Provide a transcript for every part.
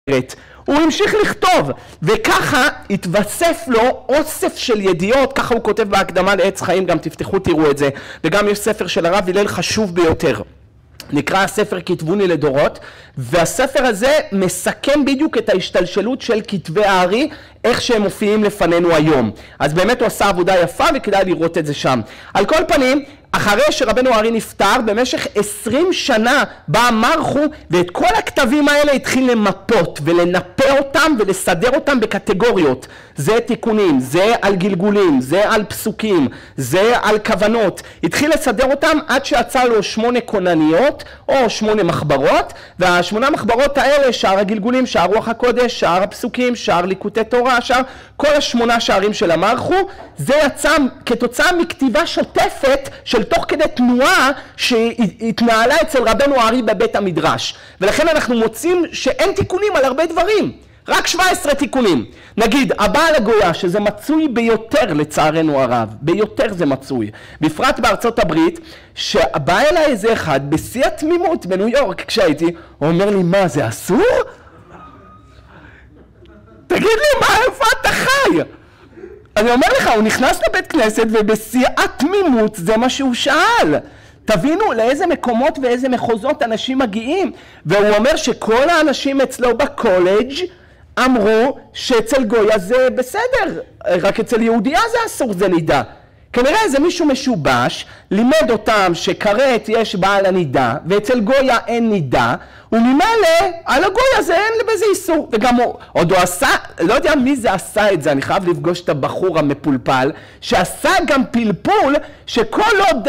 הוא המשיך לכתוב, וככה התווסף לו אוסף של ידיעות, ככה הוא כותב בהקדמה לעץ חיים, גם תפתחו תראו את זה, וגם יש ספר של הרב הלל חשוב ביותר. נקרא הספר כתבוני לדורות, והספר הזה מסכם בדיוק את ההשתלשלות של כתבי הארי, איך שהם מופיעים לפנינו היום. אז באמת הוא עשה עבודה יפה וכדאי לראות את זה שם. על כל פנים, אחרי שרבנו הארי נפטר, במשך 20 שנה בא מרחו, ואת כל הכתבים האלה התחיל למפות ולנפה אותם ולסדר אותם בקטגוריות. זה תיקונים, זה על גלגולים, זה על פסוקים, זה על כוונות. התחיל לסדר אותם עד שיצא לו 8 כונניות או 8 מחברות, וה8 מחברות האלה, שער הגלגולים, שער רוח הקודש, שער הפסוקים, שער ליקוטי תורה, שער, כל 8 שערים של המרחו, זה יצא כתוצאה מכתיבה שוטפת של תוך כדי תנועה שהתנהלה אצל רבנו הארי בבית המדרש. ולכן אנחנו מוצאים שאין תיקונים על הרבה דברים. רק 17 תיקונים. נגיד, הבעל הגויה, שזה מצוי ביותר לצערנו הרב, ביותר זה מצוי. בפרט בארצות הברית, שבא אליי איזה אחד בשיא התמימות בניו יורק כשהייתי, הוא אומר לי, מה זה אסור? תגיד לי, מה, איפה אתה חי? אני אומר לך, הוא נכנס לבית כנסת ובשיא התמימות זה מה שהוא שאל. תבינו לאיזה מקומות ואיזה מחוזות אנשים מגיעים. והוא אומר שכל האנשים אצלו בקולג' אמרו שאצל גויה זה בסדר, רק אצל יהודיה זה אסור, זה נידה. כנראה איזה מישהו משובש לימד אותם שכרת יש בעל הנידה ואצל גויה אין נידה, וממילא על הגויה זה אין בזה איסור. וגם עוד הוא עשה, לא יודע מי זה עשה את זה, אני חייב לפגוש את הבחור המפולפל שעשה גם פלפול שכל עוד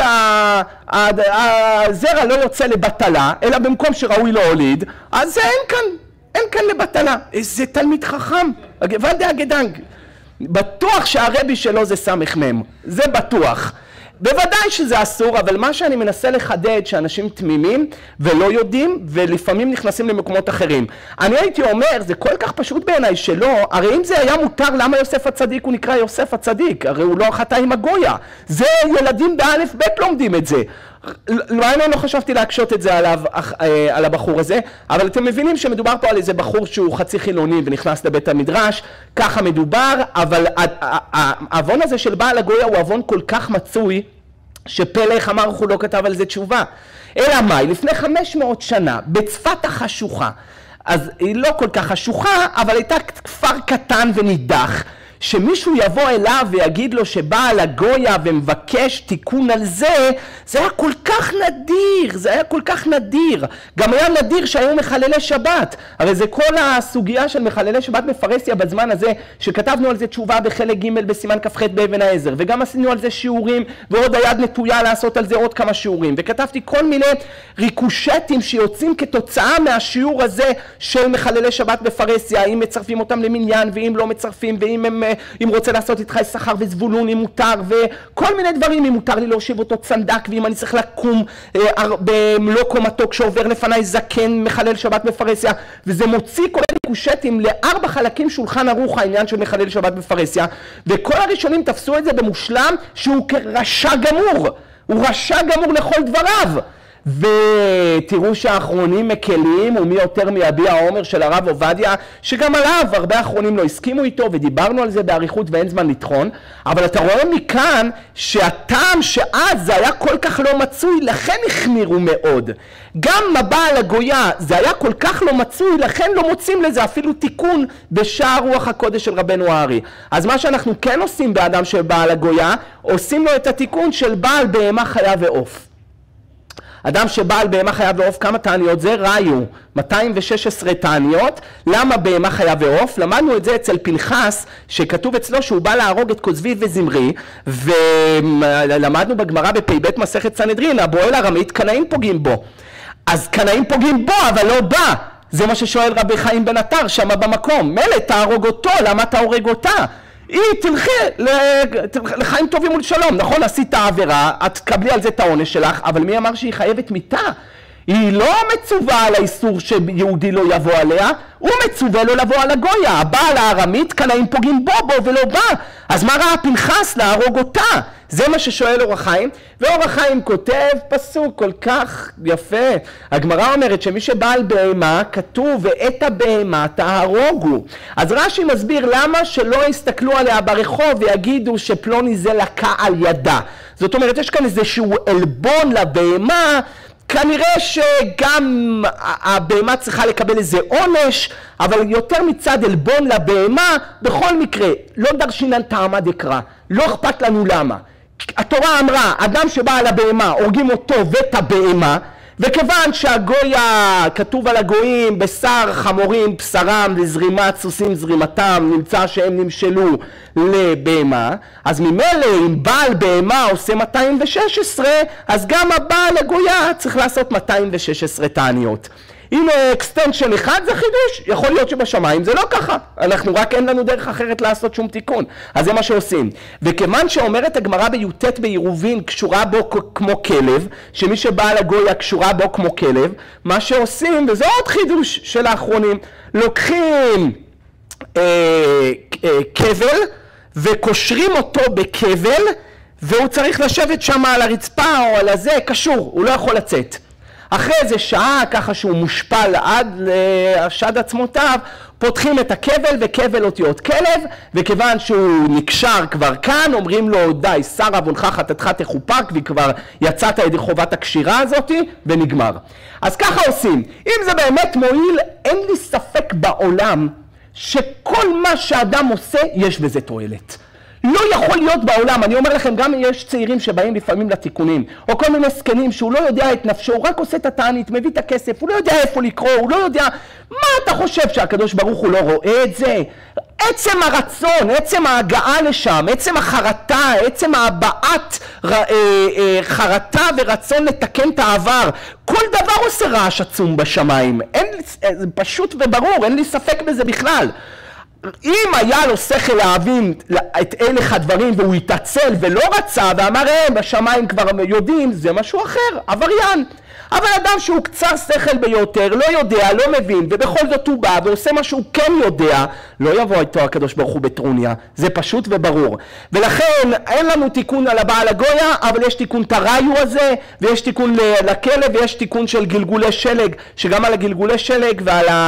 הזרע לא יוצא לבטלה אלא במקום שראוי לא הוליד, אז אין כאן לבטלה. איזה תלמיד חכם, הגוון הגדנג. בטוח שהרבי שלו זה סמך מם, זה בטוח. בוודאי שזה אסור, אבל מה שאני מנסה לחדד שאנשים תמימים ולא יודעים ולפעמים נכנסים למקומות אחרים. אני הייתי אומר, זה כל כך פשוט בעיניי שלא, הרי אם זה היה מותר, למה יוסף הצדיק הוא נקרא יוסף הצדיק? הרי הוא לא חטא עם הגויה. זה ילדים באלף בית לומדים את זה. אני לא חשבתי להקשות את זה על הבחור הזה, אבל אתם מבינים שמדובר פה על איזה בחור שהוא חצי חילוני ונכנס לבית המדרש, ככה מדובר, אבל העוון הזה של בעל הגויה הוא עוון כל כך מצוי, שפלא איך המרח הוא לא כתב על זה תשובה. אלא מאי, לפני 500 שנה, בצפת החשוכה, אז היא לא כל כך חשוכה, אבל הייתה כפר קטן ונידח, שמישהו יבוא אליו ויגיד לו שבעל הגויה ומבקש תיקון על זה, זה היה כל כך נדיר, זה היה כל כך נדיר. גם היה נדיר שהיו מחללי שבת. הרי זה כל הסוגיה של מחללי שבת בפרסיה בזמן הזה, שכתבנו על זה תשובה בחלק ג' בסימן כ"ח באבן העזר, וגם עשינו על זה שיעורים, ועוד היד נטויה לעשות על זה עוד כמה שיעורים. וכתבתי כל מיני ריקושטים שיוצאים כתוצאה מהשיעור הזה של מחללי שבת בפרסיה, אם מצרפים אותם למניין ואם לא מצרפים, ואם הם אם רוצה לעשות איתך שכר וזבולון, אם מותר, וכל מיני דברים, אם מותר לי להושיב אותו צנדק, ואם אני צריך לקום במלוא קומתו כשעובר לפניי זקן מחלל שבת בפרסיה, וזה מוציא כל ריקושטים ל4 חלקים שולחן ערוך העניין של מחלל שבת בפרסיה, וכל הראשונים תפסו את זה במושלם שהוא כרשע גמור, הוא רשע גמור לכל דבריו. ותראו שהאחרונים מקלים, ומי יותר מיביע העומר של הרב עובדיה, שגם עליו הרבה האחרונים לא הסכימו איתו, ודיברנו על זה באריכות ואין זמן לטחון, אבל אתה רואה מכאן שהטעם שאז זה היה כל כך לא מצוי, לכן החמירו מאוד. גם מבעל הגויה זה היה כל כך לא מצוי, לכן לא מוצאים לזה אפילו תיקון בשער רוח הקודש של רבנו הארי. אז מה שאנחנו כן עושים באדם של בעל הגויה, עושים לו את התיקון של בעל בהמה חיה ועוף. אדם שבעל בהמה חיה ועוף, כמה תעניות זה? ראיו 216 תעניות. למה בהמה חיה ועוף? למדנו את זה אצל פנחס, שכתוב אצלו שהוא בא להרוג את כוזבי וזמרי, ולמדנו בגמרא בפ"ב מסכת סנהדרין, הבועל ארמית, קנאים פוגעים בו. אז קנאים פוגעים בו, אבל לא בא. זה מה ששואל רבי חיים בן עטר שם במקום. מילא תהרוג אותו, למה אתה הורג אותה? היא תלכי לחיים טובים ולשלום, נכון? עשית עבירה, את תקבלי על זה את העונש שלך, אבל מי אמר שהיא חייבת מיתה? היא לא מצווה על האיסור שיהודי לא יבוא עליה, הוא מצווה לו לבוא על הגויה. הבעל הארמית, קנאים פוגעים בו ולא בא. אז מה ראה פנחס להרוג אותה? זה מה ששואל אור החיים, ואור החיים כותב פסוק כל כך יפה. הגמרא אומרת שמי שבעל בהמה, כתוב ואת הבהמה תהרוגו. אז רש"י מסביר למה שלא יסתכלו עליה ברחוב ויגידו שפלוני זה לקה על ידה. זאת אומרת, יש כאן איזשהו עלבון לבהמה, כנראה שגם הבהמה צריכה לקבל איזה עונש, אבל יותר מצד עלבון לבהמה, בכל מקרה, לא דרשינן טעמה דקרא, לא אכפת לנו למה. התורה אמרה, אדם שבא על הבהמה, הורגים אותו ואת הבהמה, וכיוון שהגויה, כתוב על הגויים, בשר חמורים בשרם, לזרימת סוסים זרימתם, נמצא שהם נמשלו לבהמה, אז ממילא אם בעל בהמה עושה 216, אז גם הבעל הגויה צריך לעשות 216 תעניות. אם אקסטנשן אחד זה חידוש, יכול להיות שבשמיים זה לא ככה, אנחנו רק אין לנו דרך אחרת לעשות שום תיקון, אז זה מה שעושים. וכיוון שאומרת הגמרא בי"ט בעירובין קשורה בו כמו כלב, שמי שבא לגויה קשורה בו כמו כלב, מה שעושים, וזה עוד חידוש של האחרונים, לוקחים כבל וקושרים אותו בכבל, והוא צריך לשבת שם על הרצפה או על הזה, קשור, הוא לא יכול לצאת. אחרי איזה שעה, ככה שהוא מושפל עד לשד עצמותיו, פותחים את הכבל וכבל אותיות כלב, וכיוון שהוא נקשר כבר כאן, אומרים לו די, שר עוונך חטאתך תכופר, וכבר יצאת ידי חובת הקשירה הזאת, ונגמר. אז ככה עושים. אם זה באמת מועיל, אין לי ספק בעולם שכל מה שאדם עושה, יש בזה תועלת. לא יכול להיות בעולם, אני אומר לכם, גם יש צעירים שבאים לפעמים לתיקונים, או כל מיני סקנים שהוא לא יודע את נפשו, הוא רק עושה את התענית, מביא את הכסף, הוא לא יודע איפה לקרוא, הוא לא יודע, מה אתה חושב שהקדוש ברוך הוא לא רואה את זה? עצם הרצון, עצם ההגעה לשם, עצם החרטה, עצם ההבעת חרטה ורצון לתקן את העבר, כל דבר עושה רעש עצום בשמיים, זה פשוט וברור, אין לי ספק בזה בכלל. אם היה לו שכל להבין את הלך הדברים והוא התעצל ולא רצה ואמר בשמיים כבר יודעים, זה משהו אחר, עבריין. אבל אדם שהוא קצר שכל ביותר, לא יודע, לא מבין, ובכל זאת הוא בא ועושה מה שהוא כן יודע, לא יבוא איתו הקדוש ברוך הוא בטרוניה, זה פשוט וברור. ולכן אין לנו תיקון על הבעל הגויה, אבל יש תיקון תראיו הזה, ויש תיקון לכלב, ויש תיקון של גלגולי שלג, שגם על הגלגולי שלג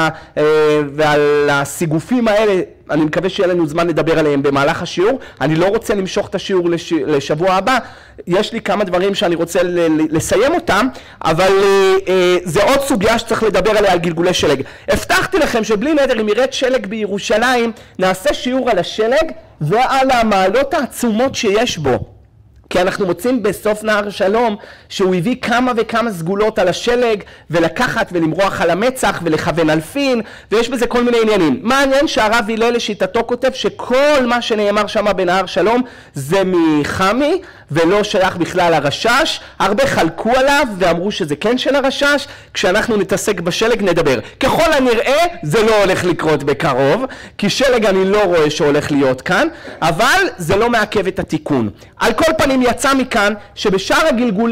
ועל הסיגופים האלה, אני מקווה שיהיה לנו זמן לדבר עליהם במהלך השיעור. אני לא רוצה למשוך את השיעור לשבוע הבא, יש לי כמה דברים שאני רוצה לסיים אותם, אבל זה עוד סוגיה שצריך לדבר עליה על גלגולי שלג. הבטחתי לכם שבלי נדר, אם ירד שלג בירושלים, נעשה שיעור על השלג ועל המעלות העצומות שיש בו. כי אנחנו מוצאים בסוף נהר שלום שהוא הביא כמה וכמה סגולות על השלג, ולקחת ולמרוח על המצח ולכוון אלפין, ויש בזה כל מיני עניינים. מעניין שהרב הלל לשיטתו כותב שכל מה שנאמר שם בנהר שלום זה מחמי ולא שייך בכלל לרשש. הרבה חלקו עליו ואמרו שזה כן של הרשש. כשאנחנו נתעסק בשלג נדבר. ככל הנראה זה לא הולך לקרות בקרוב, כי שלג אני לא רואה שהולך להיות כאן, אבל זה לא מעכב את התיקון. על כל פנים יצא מכאן שבשאר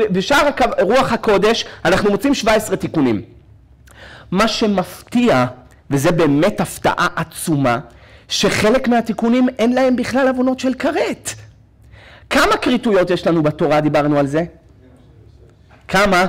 רוח הקודש אנחנו מוצאים 17 תיקונים. מה שמפתיע, וזה באמת הפתעה עצומה, שחלק מהתיקונים אין להם בכלל עוונות של כרת. כמה כריתויות יש לנו בתורה, דיברנו על זה? כמה?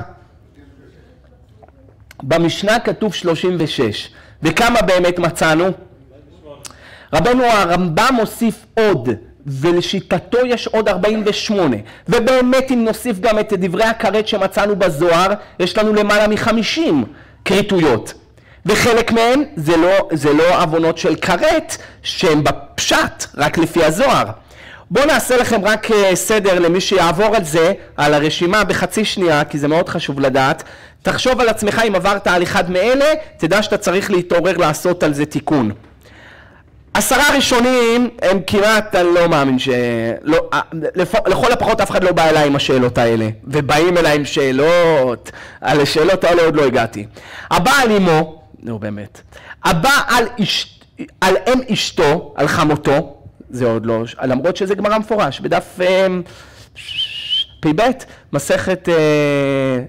במשנה כתוב 36. וכמה באמת מצאנו? רבנו הרמב"ם מוסיף עוד, ולשיטתו יש עוד 48. ובאמת אם נוסיף גם את דברי הכרת שמצאנו בזוהר, יש לנו למעלה מ50 כריתויות. וחלק מהן זה לא עוונות של כרת, שהן בפשט, רק לפי הזוהר. בואו נעשה לכם רק סדר למי שיעבור על זה, על הרשימה בחצי שנייה, כי זה מאוד חשוב לדעת. תחשוב על עצמך אם עברת על אחד מאלה, תדע שאתה צריך להתעורר לעשות על זה תיקון. 10 ראשונים הם כמעט, אני לא מאמין לכל הפחות אף אחד לא בא אליי עם השאלות האלה, ובאים אליי עם שאלות, על השאלות האלה עוד לא הגעתי. הבא על אמו, נו באמת, הבא על אם אשתו, על חמותו, זה עוד לא, למרות שזה גמרא מפורש, בדף פ"ב, מסכת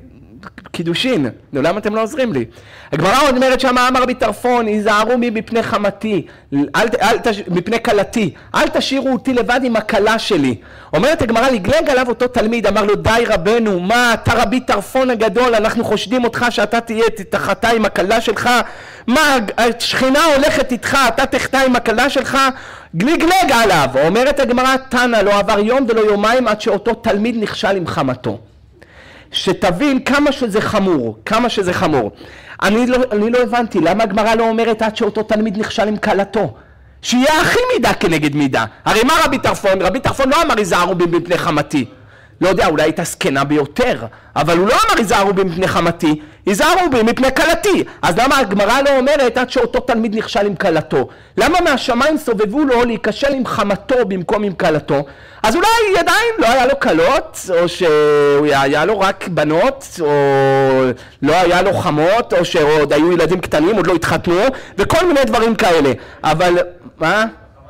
קידושין, נו, למה אתם לא עוזרים לי? הגמרא אומרת שמה אמר רבי טרפון, היזהרו מי מפני חמתי, מפני כלתי, אל תשאירו אותי לבד עם הכלה שלי. אומרת הגמרא, לגלג עליו אותו תלמיד, אמר לו, די רבנו, מה, אתה רבי טרפון הגדול, אנחנו חושדים אותך שאתה תהיה תחתה עם הכלה שלך, מה, השכינה הולכת איתך, אתה תחתה עם הכלה שלך, גלגלג עליו. אומרת הגמרא, תנא, לא עבר יום ולא יומיים עד שאותו תלמיד נכשל עם חמתו. שתבין כמה שזה חמור, כמה שזה חמור. אני לא הבנתי, למה הגמרא לא אומרת עד שאותו תלמיד נכשל עם כלתו? שיהיה הכי מידה כנגד מידה. הרי מה רבי טרפון? רבי טרפון לא אמר היזהרו בי מפני חמתי. לא יודע, אולי הייתה זקנה ביותר, אבל הוא לא אמר היזהרו בי מפני חמתי, היזהרו בי מפני כלתי. אז למה הגמרא לא אומרת עד שאותו תלמיד נכשל עם כלתו? למה מהשמיים סובבו לו להיכשל עם חמתו במקום עם כלתו? אז אולי עדיין לא היה לו כלות, או שהיה לו רק בנות, או לא היה לו חמות, או שעוד היו ילדים קטנים, עוד לא התחתנו, וכל מיני דברים כאלה. אבל, מה?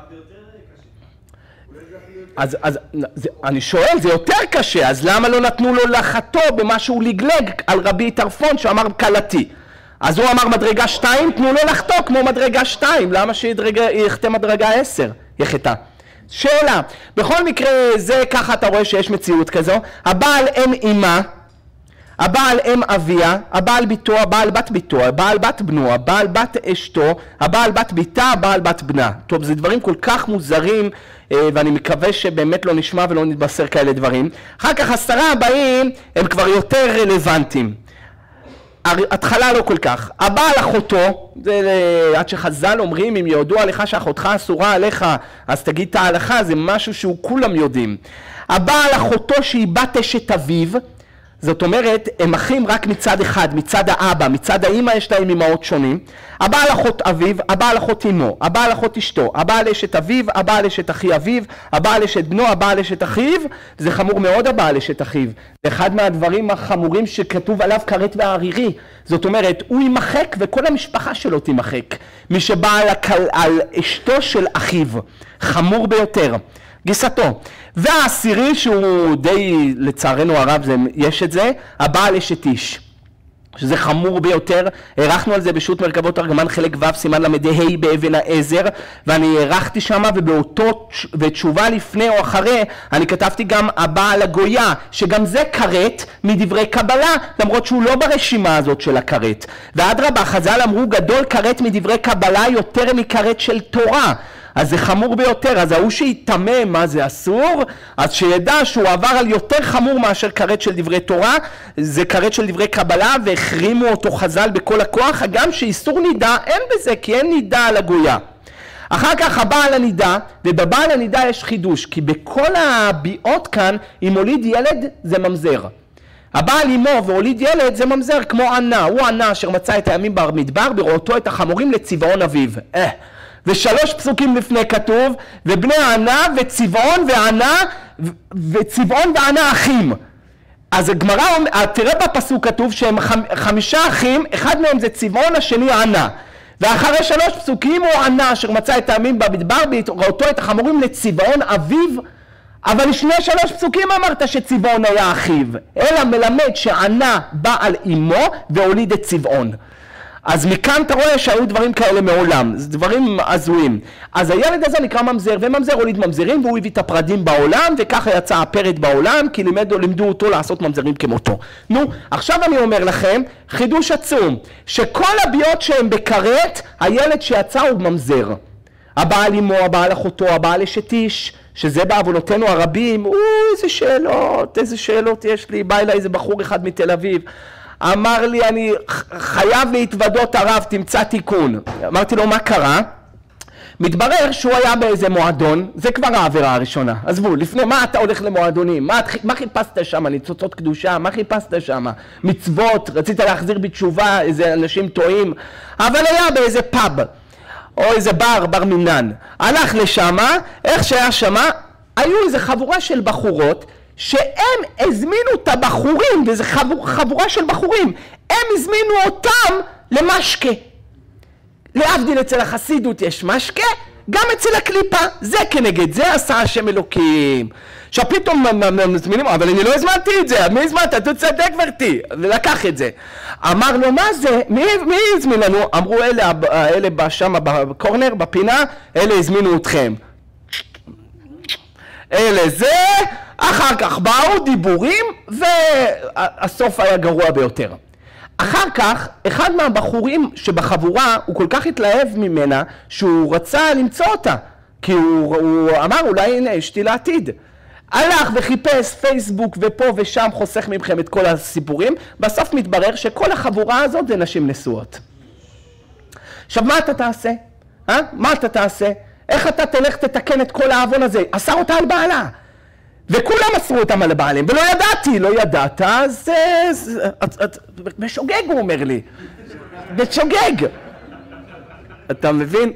אז אני שואל, זה יותר קשה, אז למה לא נתנו לו לחתו במה שהוא לגלג על רבי טרפון שאמר כלתי? אז הוא אמר מדרגה 2, תנו לו לחתו כמו מדרגה 2, למה שיחתה מדרגה 10? יחתה. שאלה, בכל מקרה זה ככה אתה רואה שיש מציאות כזו, הבעל אם אימה, הבעל אם אביה, הבעל ביתו, הבעל בת ביתו, הבעל בת בנו, הבעל בת אשתו, הבעל בת ביתה, הבעל בת בנה. טוב, זה דברים כל כך מוזרים, ואני מקווה שבאמת לא נשמע ולא נתבשר כאלה דברים. אחר כך 10 הבאים הם כבר יותר רלוונטיים. התחלה לא כל כך. הבעל אחותו, עד שחז"ל אומרים, אם ידוע לך שאחותך אסורה עליך, אז תגיד את ההלכה, זה משהו שהוא כולם יודעים. הבעל אחותו שהיא בת אשת אביו, זאת אומרת, הם אחים רק מצד אחד, מצד האבא, מצד האמא יש להם אמהות שונים. הבעל אחות אביו, הבעל אחות אמו, הבעל אחות אשתו, הבעל אשת אביו, הבעל אשת אחי אביו, הבעל אשת בנו, הבעל אשת אחיו, זה חמור מאוד הבעל אשת אחיו. זה אחד מהדברים החמורים שכתוב עליו כרת וערירי. זאת אומרת, הוא יימחק וכל המשפחה שלו תימחק. מי שבא על אשתו של אחיו, חמור ביותר. גיסתו. והעשירי שהוא די לצערנו הרב יש את זה, הבעל אשת איש. שזה חמור ביותר, ערכנו על זה בשו"ת מרכבות תרגמן חלק ו' סימן למדי באבן העזר, ואני ערכתי שמה ותשובה לפני או אחרי, אני כתבתי גם הבעל הגויה, שגם זה כרת מדברי קבלה, למרות שהוא לא ברשימה הזאת של הכרת. ואדרבה, חז"ל אמרו גדול כרת מדברי קבלה יותר מכרת של תורה. אז זה חמור ביותר, אז ההוא שיתמם מה זה אסור, אז שידע שהוא עבר על יותר חמור מאשר כרת של דברי תורה, זה כרת של דברי קבלה והחרימו אותו חז"ל בכל הכוח, גם שאיסור נידה אין בזה, כי אין נידה על הגויה. אחר כך הבעל הנידה, ובבעל הנידה יש חידוש, כי בכל הביאות כאן, אם הוליד ילד זה ממזר. הבעל אמו והוליד ילד זה ממזר כמו ענה, הוא ענה אשר מצא את הימים במדבר, בראותו את החמורים לצבעון אביו. ושלוש פסוקים לפני כתוב, ובני ענה וצבעון וענה, וצבעון וענה אחים. אז הגמרא, תראה בפסוק כתוב שהם 5 אחים, אחד מהם זה צבעון, השני ענה. ואחרי 3 פסוקים הוא ענה אשר מצא את הימים במדבר, בראותו את החמורים לצבעון אביו, אבל לפני 3 פסוקים אמרת שצבעון היה אחיו, אלא מלמד שענה בא על אמו והוליד את צבעון. אז מכאן אתה רואה שהיו דברים כאלה מעולם, זה דברים הזויים. אז הילד הזה נקרא ממזר, וממזר הוליד ממזרים, והוא הביא את הפרדים בעולם, וככה יצא הפרד בעולם, כי לימדו אותו לעשות ממזרים כמותו. נו, עכשיו אני אומר לכם, חידוש עצום, שכל הביאות שהם בכרת, הילד שיצא הוא ממזר. הבעל אמו, הבעל אחותו, הבעל אשת איש, שזה בעוונותינו הרבים, איזה שאלות יש לי, בא אליי איזה בחור אחד מתל אביב, אמר לי, אני חייב להתוודות הרב, תמצא תיקון. אמרתי לו, מה קרה? מתברר שהוא היה באיזה מועדון, זה כבר העבירה הראשונה. עזבו, לפני מה אתה הולך למועדונים? מה חיפשת שם? ניצוצות קדושה? מה חיפשת שם? מצוות? רצית להחזיר בתשובה? איזה אנשים טועים? אבל היה באיזה פאב, או איזה בר מינן. הלך לשם, איך שהיה שם, היו איזה חבורה של בחורות, שהם הזמינו את הבחורים, וזה חבורה של בחורים, הם הזמינו אותם למשקה. להבדיל אצל החסידות יש משקה, גם אצל הקליפה, זה כנגד זה עשה השם אלוקים. עכשיו פתאום מזמינים, אבל אני לא הזמנתי את זה, מי הזמנת? אתה צדק גברתי, ולקח את זה. אמר לו, מה זה? מי הזמין לנו? אמרו, אלה שם בקורנר, בפינה, אלה הזמינו אתכם. אלה זה, אחר כך באו דיבורים, והסוף היה גרוע ביותר. אחר כך, אחד מהבחורים שבחבורה, הוא כל כך התלהב ממנה, שהוא רצה למצוא אותה. כי הוא אמר, אולי הנה, אשתי לעתיד. הלך וחיפש פייסבוק ופה ושם חוסך מכם את כל הסיפורים, בסוף מתברר שכל החבורה הזאת זה נשים נשואות. עכשיו, מה אתה תעשה? מה אתה תעשה? איך אתה תלך תתקן את כל העוון הזה? אסר אותה על בעלה. וכולם אסרו אותם על הבעלים, ולא ידעתי, לא ידעת, אז בשוגג הוא אומר לי, בשוגג. אתה מבין?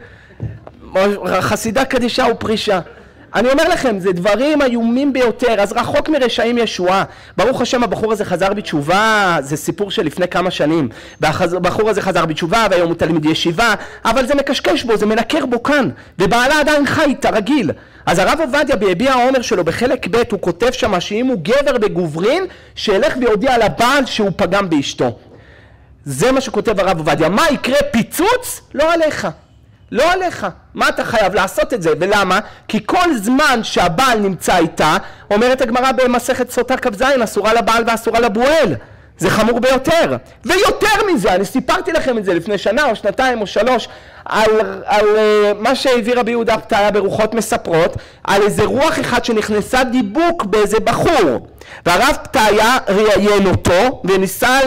חסידה קדישה ופרישה. אני אומר לכם, זה דברים איומים ביותר, אז רחוק מרשעים ישועה. ברוך השם, הבחור הזה חזר בתשובה, זה סיפור של לפני כמה שנים. הבחור הזה חזר בתשובה, והיום הוא תלמיד ישיבה, אבל זה מקשקש בו, זה מנקר בו כאן, ובעלה עדיין חי איתה, רגיל. אז הרב עובדיה ביביע העומר שלו בחלק ב' הוא כותב שם שאם הוא גבר בגוברין, שילך ויודיע לבעל שהוא פגם באשתו. זה מה שכותב הרב עובדיה. מה יקרה פיצוץ? לא עליך. לא עליך. מה אתה חייב לעשות את זה? ולמה? כי כל זמן שהבעל נמצא איתה, אומרת הגמרא במסכת סוטה כ"ז, אסורה לבעל ואסורה לבועל. זה חמור ביותר. ויותר מזה, אני סיפרתי לכם את זה לפני שנה או שנתיים או שלוש, על מה שהביא רבי יהודה פתאיה ברוחות מספרות, על איזה רוח אחד שנכנסה דיבוק באיזה בחור. והרב פתאיה ראיין אותו וניסה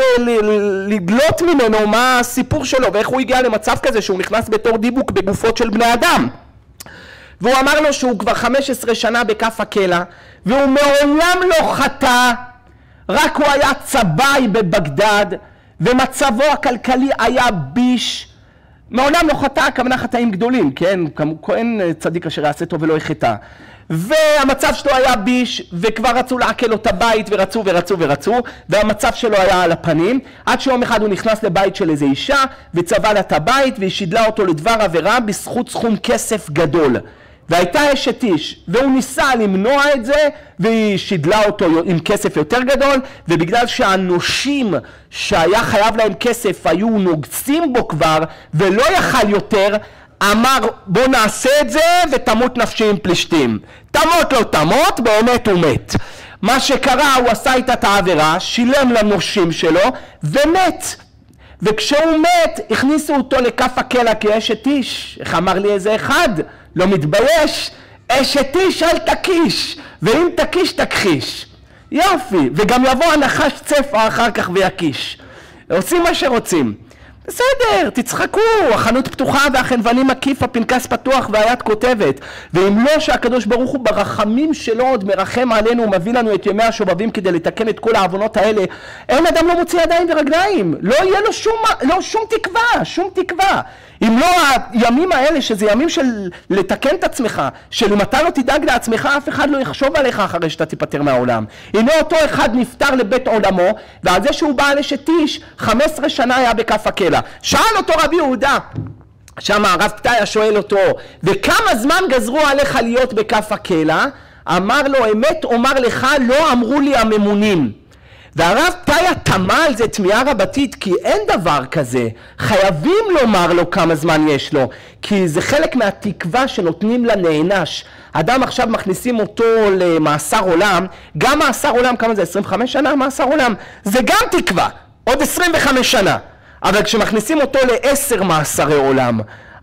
לגלות ממנו מה הסיפור שלו ואיך הוא הגיע למצב כזה שהוא נכנס בתור דיבוק בגופות של בני אדם. והוא אמר לו שהוא כבר 15 שנה בכף הקלע והוא מעולם לא חטא, רק הוא היה צבאי בבגדד ומצבו הכלכלי היה ביש. מעולם לא חטא, הכוונה חטאים גדולים, כן? כהן צדיק אשר יעשה טוב ולא יחטא. והמצב שלו היה ביש, וכבר רצו לעקל לו את הבית, ורצו, והמצב שלו היה על הפנים, עד שיום אחד הוא נכנס לבית של איזו אישה, וצבע לה את הבית, והיא שידלה אותו לדבר עבירה בזכות סכום כסף גדול. והייתה אשת איש, והוא ניסה למנוע את זה, והיא שידלה אותו עם כסף יותר גדול, ובגלל שהנושים שהיה חייב להם כסף היו נוגסים בו כבר, ולא יכל יותר, אמר בוא נעשה את זה ותמות נפשי עם פלישתים. תמות לא תמות, באמת הוא מת. מה שקרה, הוא עשה איתה את העבירה, שילם לנושים שלו ומת. וכשהוא מת הכניסו אותו לכף הקלע כאשת איש. איך אמר לי איזה אחד? לא מתבייש, אשת איש אל תקיש, ואם תקיש תכחיש. יופי, וגם יבוא הנחש צפה אחר כך ויקיש. עושים מה שרוצים. בסדר, תצחקו, החנות פתוחה והחנווני מקיף, הפנקס פתוח והיד כותבת. ואם לא שהקדוש ברוך הוא ברחמים שלו עוד מרחם עלינו ומביא לנו את ימי השובבים כדי לתקן את כל העוונות האלה, אין אדם לא מוציא ידיים ורגליים, לא יהיה לו שום תקווה. אם לא הימים האלה, שזה ימים של לתקן את עצמך, של אם אתה לא תדאג לעצמך, אף אחד לא יחשוב עליך אחרי שאתה תיפטר מהעולם. הנה אותו אחד נפטר לבית עולמו, ועל זה שהוא בא לשת איש, 15 שנה היה בכף הקלע. שאל אותו רבי יהודה, שם הרב פתאיה שואל אותו, וכמה זמן גזרו עליך להיות בכף הקלע? אמר לו, אמת אומר לך, לא אמרו לי הממונים. והרב פתאיה תמה על זה תמיהה רבתית, כי אין דבר כזה. חייבים לומר לו כמה זמן יש לו, כי זה חלק מהתקווה שנותנים לנענש. אדם עכשיו מכניסים אותו למאסר עולם, גם מאסר עולם, כמה זה? 25 שנה מאסר עולם? זה גם תקווה, עוד 25 שנה. אבל כשמכניסים אותו ל10 מאסרי עולם,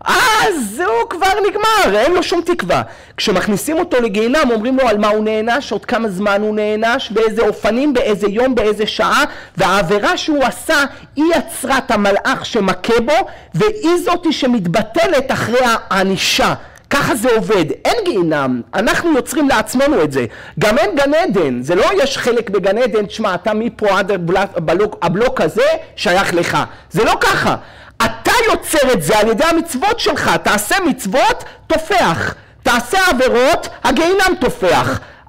אז הוא כבר נגמר, אין לו שום תקווה. כשמכניסים אותו לגיהינם, אומרים לו על מה הוא נענש, עוד כמה זמן הוא נענש, באיזה אופנים, באיזה יום, באיזה שעה, והעבירה שהוא עשה, היא יצרה את המלאך שמכה בו, והיא זאתי שמתבטלת אחרי הענישה. ככה זה עובד, אין גיהינם, אנחנו יוצרים לעצמנו את זה. גם אין גן עדן, זה לא יש חלק בגן עדן, תשמע, אתה מפה עד הבלוק הזה שייך לך. זה לא ככה. אתה יוצר את זה על ידי המצוות שלך, תעשה מצוות, תופח. תעשה עבירות, הגיהינם תופח.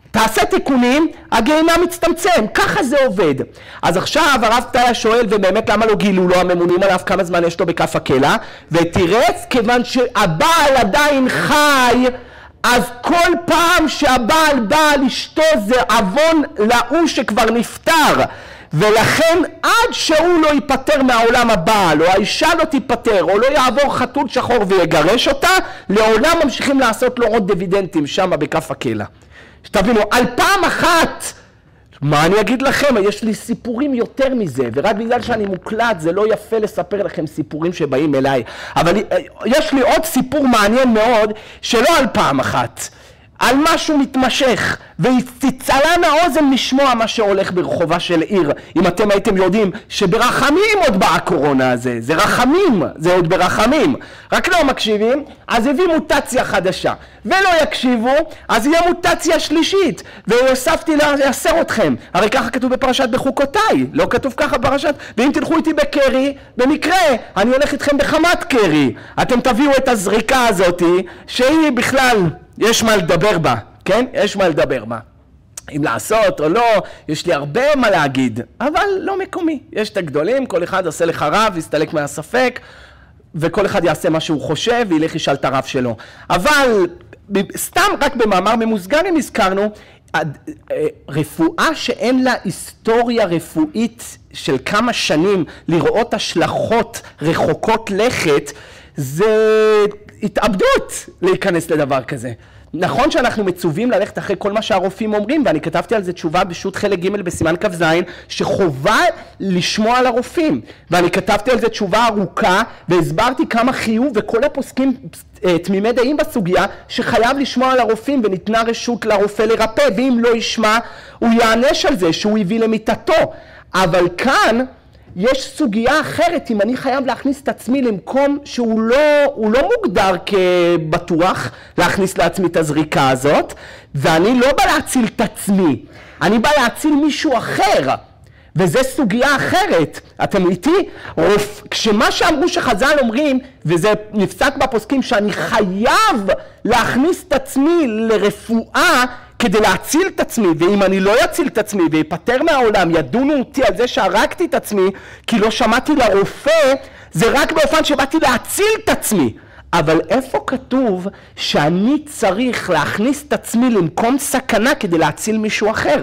תעשה תיקונים, הגיהנום מצטמצם, ככה זה עובד. אז עכשיו הרב פתיה שואל, ובאמת למה לא גילו לו הממונים עליו כמה זמן יש לו בכף הקלע, ותירץ כיוון שהבעל עדיין חי, אז כל פעם שהבעל בא לאשתו זה עוון להוא שכבר נפטר, ולכן עד שהוא לא ייפטר מהעולם הבא, או האישה לא תיפטר, או לא יעבור חתול שחור ויגרש אותה, לעולם ממשיכים לעשות לו עוד דיבידנדים שם בכף הקלע. שתבינו, על פעם אחת, מה אני אגיד לכם? יש לי סיפורים יותר מזה, ורק בגלל שאני מוקלט זה לא יפה לספר לכם סיפורים שבאים אליי. אבל יש לי עוד סיפור מעניין מאוד, שלא על פעם אחת, על משהו מתמשך, ותצלן האוזן לשמוע מה שהולך ברחובה של עיר. אם אתם הייתם יודעים שברחמים עוד באה הקורונה הזה, זה רחמים, זה עוד ברחמים. רק לא מקשיבים, אז הביא מוטציה חדשה. ולא יקשיבו, אז יהיה מוטציה שלישית. והוספתי לעשר אתכם. הרי ככה כתוב בפרשת בחוקותיי, לא כתוב ככה בפרשת. ואם תלכו איתי בקרי, במקרה, אני הולך איתכם בחמת קרי. אתם תביאו את הזריקה הזאת, שהיא בכלל, יש מה לדבר בה, כן? יש מה לדבר בה. אם לעשות או לא, יש לי הרבה מה להגיד, אבל לא מקומי. יש את הגדולים, כל אחד עושה לך רב, יסתלק מהספק, וכל אחד יעשה מה שהוא חושב, וילך ישאל את הרב שלו. אבל סתם רק במאמר ממוסגר אם הזכרנו, רפואה שאין לה היסטוריה רפואית של כמה שנים, לראות השלכות רחוקות לכת, זה התאבדות להיכנס לדבר כזה. נכון שאנחנו מצווים ללכת אחרי כל מה שהרופאים אומרים, ואני כתבתי על זה תשובה בשו"ת חלק ג' בסימן כ"ז, שחובה לשמוע על הרופאים. ואני כתבתי על זה תשובה ארוכה, והסברתי כמה חיוב, וכל הפוסקים תמימי דעים בסוגיה, שחייב לשמוע על הרופאים, וניתנה רשות לרופא לרפא, ואם לא ישמע, הוא יענש על זה שהוא הביא למיטתו. אבל כאן, יש סוגיה אחרת, אם אני חייב להכניס את עצמי למקום שהוא לא מוגדר כבטוח, להכניס לעצמי את הזריקה הזאת, ואני לא בא להציל את עצמי, אני בא להציל מישהו אחר, וזה סוגיה אחרת. אתם איתי? כשמה שאמרו שחז"ל אומרים, וזה נפסק בפוסקים, שאני חייב להכניס את עצמי לרפואה, כדי להציל את עצמי, ואם אני לא אציל את עצמי ויפטר מהעולם, ידונו אותי על זה שהרגתי את עצמי, כי לא שמעתי לרופא, זה רק באופן שבאתי להציל את עצמי. אבל איפה כתוב שאני צריך להכניס את עצמי למקום סכנה כדי להציל מישהו אחר?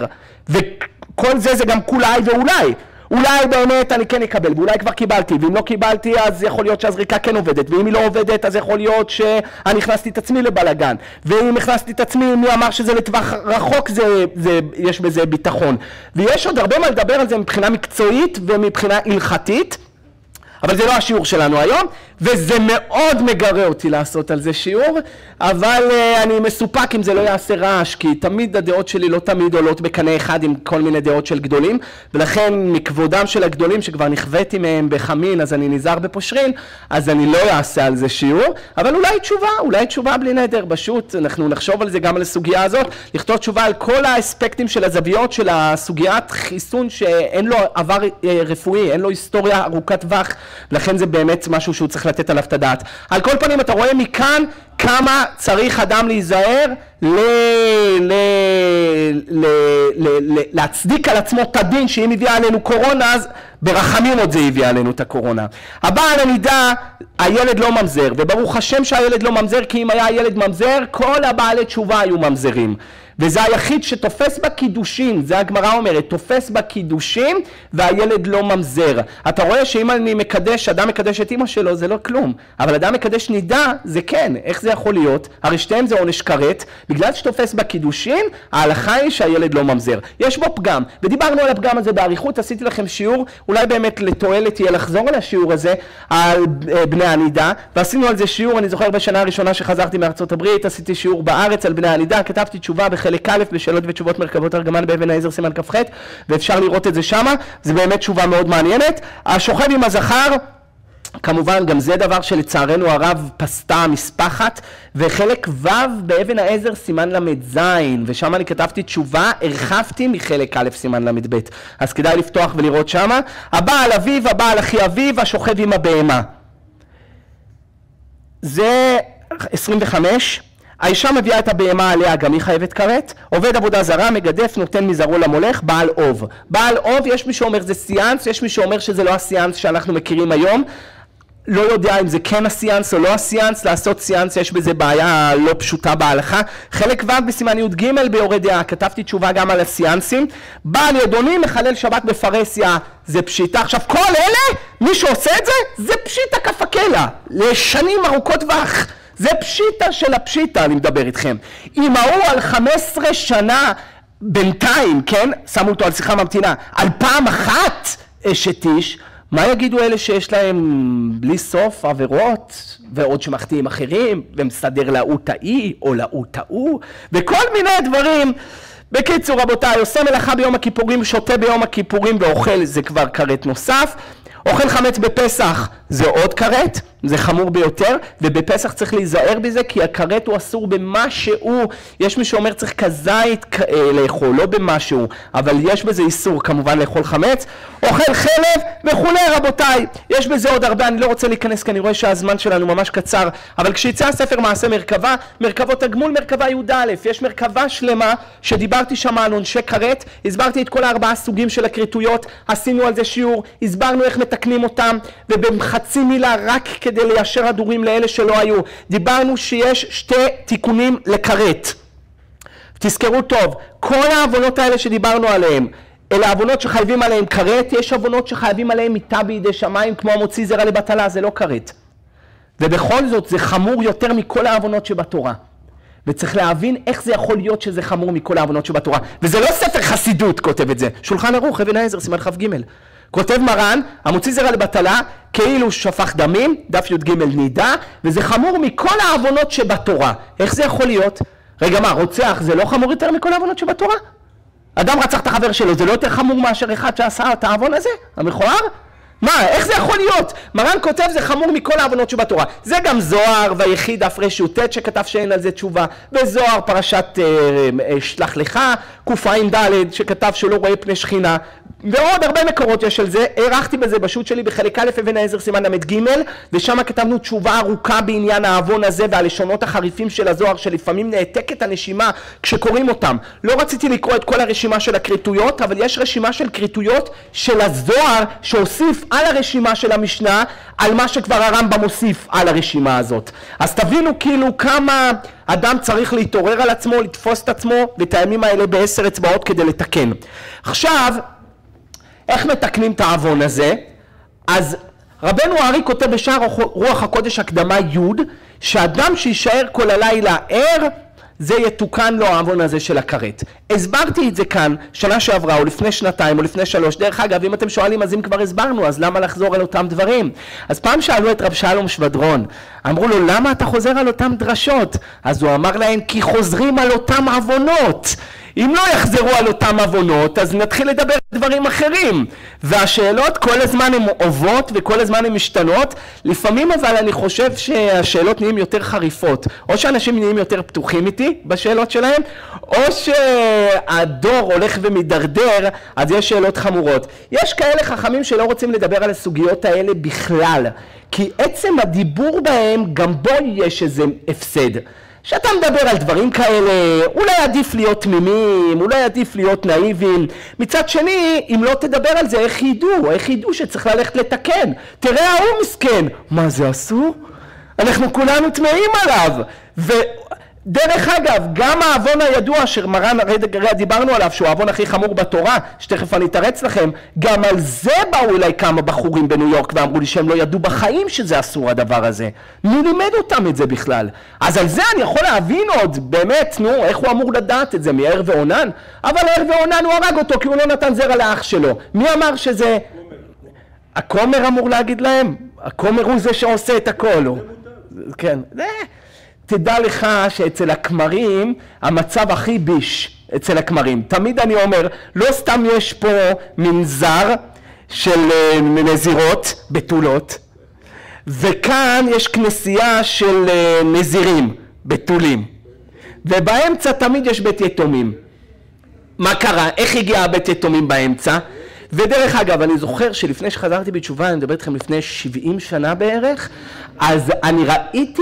וכל זה גם כולי ואולי. אולי באמת אני כן אקבל, ואולי כבר קיבלתי, ואם לא קיבלתי אז יכול להיות שהזריקה כן עובדת, ואם היא לא עובדת אז יכול להיות שאני הכנסתי את עצמי לבלגן, ואם הכנסתי את עצמי, מי אמר שזה לטווח רחוק, יש בזה ביטחון. ויש עוד הרבה מה לדבר על זה מבחינה מקצועית ומבחינה הלכתית, אבל זה לא השיעור שלנו היום, וזה מאוד מגרה אותי לעשות על זה שיעור, אבל אני מסופק אם זה לא יעשה רעש, כי תמיד הדעות שלי לא תמיד עולות בקנה אחד עם כל מיני דעות של גדולים, ולכן מכבודם של הגדולים שכבר נכוויתי מהם בחמין, אז אני נזהר בפושרין, אז אני לא אעשה על זה שיעור, אבל אולי תשובה בלי נדר בשו"ת, אנחנו נחשוב על זה גם על הסוגיה הזאת, לכתוב תשובה על כל האספקטים של הזוויות של הסוגיית חיסון שאין לו עבר רפואי, אין לו היסטוריה ארוכת טווח, ולכן זה באמת משהו שהוא צריך לתת עליו את הדעת. על כל פנים אתה רואה מכאן כמה צריך אדם להיזהר להצדיק על עצמו את הדין שאם הביאה עלינו קורונה אז ברחמים עוד זה הביאה עלינו את הקורונה. הבעל הנידה, הילד לא ממזר, וברוך השם שהילד לא ממזר, כי אם היה הילד ממזר כל הבעלי תשובה היו ממזרים. וזה היחיד שתופס בקידושים, זה הגמרא אומרת, תופס בקידושים והילד לא ממזר. אתה רואה שאם אני מקדש, אדם מקדש את אמא שלו, זה לא כלום. אבל אדם מקדש נידה, זה כן. איך זה יכול להיות? הרי שתיהם זה עונש כרת. בגלל שתופס בקידושים, ההלכה היא שהילד לא ממזר. יש בו פגם. ודיברנו על הפגם הזה באריכות, עשיתי לכם שיעור, אולי באמת לתועלת יהיה לחזור על השיעור הזה, על בני הנידה. ועשינו על זה שיעור, אני זוכר בשנה הראשונה שחזרתי מארצות הברית, עשיתי שיעור בארץ על בני הנידה, כתבתי תשובה חלק א' בשאלות ותשובות מרכבות ארגמן באבן העזר סימן כ"ח, ואפשר לראות את זה שמה, זה באמת תשובה מאוד מעניינת. השוכב עם הזכר, כמובן גם זה דבר שלצערנו הרב פסתה המספחת, וחלק ו' באבן העזר סימן ל"ז, ושם אני כתבתי תשובה, הרחבתי מחלק א' סימן ל"ב, אז כדאי לפתוח ולראות שמה. הבעל אביו, הבעל אחי אביו, השוכב עם הבהמה. זה 25. האישה מביאה את הבהמה עליה, גם היא חייבת כרת. עובד עבודה זרה, מגדף, נותן מזרעו למולך, בעל אוב. בעל אוב, יש מי שאומר זה סיאנס, יש מי שאומר שזה לא הסיאנס שאנחנו מכירים היום. לא יודע אם זה כן הסיאנס או לא הסיאנס, לעשות סיאנס יש בזה בעיה לא פשוטה בהלכה. חלק ו' בסימן י"ג ביורה דעה, כתבתי תשובה גם על הסיאנסים. בעל ידוני מחלל שבת בפרהסיה, זה פשיטה. עכשיו כל אלה, מי שעושה את זה, זה פשיטה כפקלה, לשנים ארוכות טווח. זה פשיטה של הפשיטה, אני מדבר איתכם. אם ההוא על 15 שנה בינתיים, כן, שמו אותו על שיחה ממתינה, על פעם אחת אשת איש, מה יגידו אלה שיש להם בלי סוף עבירות, ועוד שמחתיאים אחרים, ומסדר להוא תאי, או להוא תאו, וכל מיני דברים. בקיצור רבותיי, עושה מלאכה ביום הכיפורים, שותה ביום הכיפורים ואוכל, זה כבר כרת נוסף. אוכל חמץ בפסח זה עוד כרת, זה חמור ביותר, ובפסח צריך להיזהר בזה כי הכרת הוא אסור במשהו. יש מי שאומר צריך כזית לאכול, לא במשהו, אבל יש בזה איסור כמובן לאכול חמץ. אוכל חלב וכולי רבותיי, יש בזה עוד הרבה, אני לא רוצה להיכנס כי אני רואה שהזמן שלנו ממש קצר, אבל כשיצא הספר מעשה מרכבה, מרכבות הגמול, מרכבה י"א, יש מרכבה שלמה שדיברתי שם על עונשי כרת, הסברתי את כל 4 סוגים של הכרתויות, עשינו על זה שיעור, הסברנו איך מתקנים אותם, ובחצי מילה רק כדי ליישר הדורים לאלה שלא היו, דיברנו שיש 2 תיקונים לכרת. תזכרו טוב, כל העוונות האלה שדיברנו עליהם, אלה העוונות שחייבים עליהם כרת, יש עוונות שחייבים עליהם מיתה בידי שמיים, כמו המוציא זרע לבטלה, זה לא כרת. ובכל זאת זה חמור יותר מכל העוונות שבתורה. וצריך להבין איך זה יכול להיות שזה חמור מכל העוונות שבתורה. וזה לא ספר חסידות כותב את זה, שולחן ערוך, אבן העזר, סימן כ"ג. כותב מרן, המוציא זרע לבטלה, כאילו שפך דמים, דף י"ג נידה, וזה חמור מכל העוונות שבתורה. איך זה יכול להיות? רגע מה, רוצח זה לא חמור יותר מכל העוונות שבתורה? אדם רצח את החבר שלו, זה לא יותר חמור מאשר אחד שעשה את העוון הזה? המכוער? מה, איך זה יכול להיות? מרן כותב זה חמור מכל העוונות שבתורה. זה גם זוהר והיחיד אף רשות שכתב שאין על זה תשובה, וזוהר פרשת שלח לך, קע"ד שכתב שלא רואה פני שכינה, ועוד הרבה מקורות יש על זה. הערכתי בזה בשו"ת שלי בחלק א' אבן העזר סימן ל"ג, ושם כתבנו תשובה ארוכה בעניין העוון הזה והלשונות החריפים של הזוהר שלפעמים נעתקת הנשימה כשקוראים אותם. לא רציתי לקרוא את כל הרשימה של הכרתויות, אבל יש רשימה של כרתויות של הזוהר שהוסיף על הרשימה של המשנה על מה שכבר הרמב"ם מוסיף על הרשימה הזאת. אז תבינו כאילו כמה אדם צריך להתעורר על עצמו, לתפוס את עצמו ואת הימים האלה ב10 אצבעות כדי לתקן. עכשיו איך מתקנים את העוון הזה? אז רבנו הארי כותב בשער רוח הקודש הקדמה י' שאדם שישאר כל הלילה ער, זה יתוקן לו העוון הזה של הכרת. הסברתי את זה כאן שנה שעברה או לפני 2 או לפני 3. דרך אגב, אם אתם שואלים אז אם כבר הסברנו, אז למה לחזור על אותם דברים? אז פעם שאלו את רב שלום שבדרון, אמרו לו למה אתה חוזר על אותם דרשות? אז הוא אמר להם כי חוזרים על אותם עוונות. אם לא יחזרו על אותם עוונות, אז נתחיל לדבר על דברים אחרים. והשאלות כל הזמן הן עובות וכל הזמן הן משתנות. לפעמים אבל אני חושב שהשאלות נהיים יותר חריפות. או שאנשים נהיים יותר פתוחים איתי בשאלות שלהם, או שהדור הולך ומדרדר, אז יש שאלות חמורות. יש כאלה חכמים שלא רוצים לדבר על הסוגיות האלה בכלל. כי עצם הדיבור בהם גם בו יש איזה הפסד. שאתה מדבר על דברים כאלה, אולי עדיף להיות תמימים, אולי עדיף להיות נאיבים. מצד שני, אם לא תדבר על זה, איך ידעו שצריך ללכת לתקן? תראה, ההוא מסכן. מה זה אסור? אנחנו כולנו תמאים עליו. ודרך אגב, גם העוון הידוע שמרן הרגע דיברנו עליו, שהוא העוון הכי חמור בתורה, שתכף אני אתרץ לכם, גם על זה באו אליי כמה בחורים בניו יורק ואמרו לי שהם לא ידעו בחיים שזה אסור הדבר הזה. מי לימד אותם את זה בכלל? אז על זה אני יכול להבין עוד, באמת, נו, איך הוא אמור לדעת את זה, מאר ואונן? אבל מאר ואונן הוא הרג אותו כי הוא לא נתן זרע לאח שלו. מי אמר שזה... הכומר אמור להגיד להם? הכומר הוא זה שעושה את הכל. כן, תדע לך שאצל הכמרים המצב הכי ביש אצל הכמרים. תמיד אני אומר, לא סתם יש פה מנזר של נזירות בתולות, וכאן יש כנסייה של נזירים בתולים, ובאמצע תמיד יש בית יתומים. מה קרה? איך הגיע בית יתומים באמצע? ודרך אגב, אני זוכר שלפני שחזרתי בתשובה, אני מדבר איתכם לפני 70 שנה בערך, אז אני ראיתי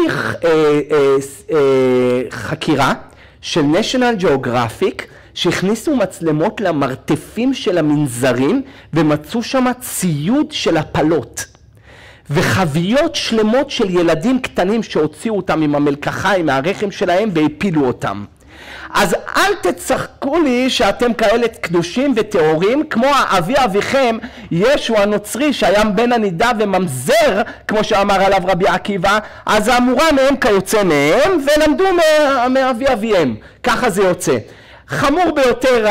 חקירה של national geographic, שהכניסו מצלמות למרתפים של המנזרים, ומצאו שם ציוד של הפלות. וחביות שלמות של ילדים קטנים שהוציאו אותם עם המלקחיים מהרחם שלהם והפילו אותם. אז אל תצחקו לי שאתם כאלה קדושים וטהורים, כמו אבי אביכם ישו הנוצרי שהיה בן הנידה וממזר, כמו שאמר עליו רבי עקיבא, אז האמורה מהם כיוצא מהם ולמדו מאבי אביהם. ככה זה יוצא. חמור ביותר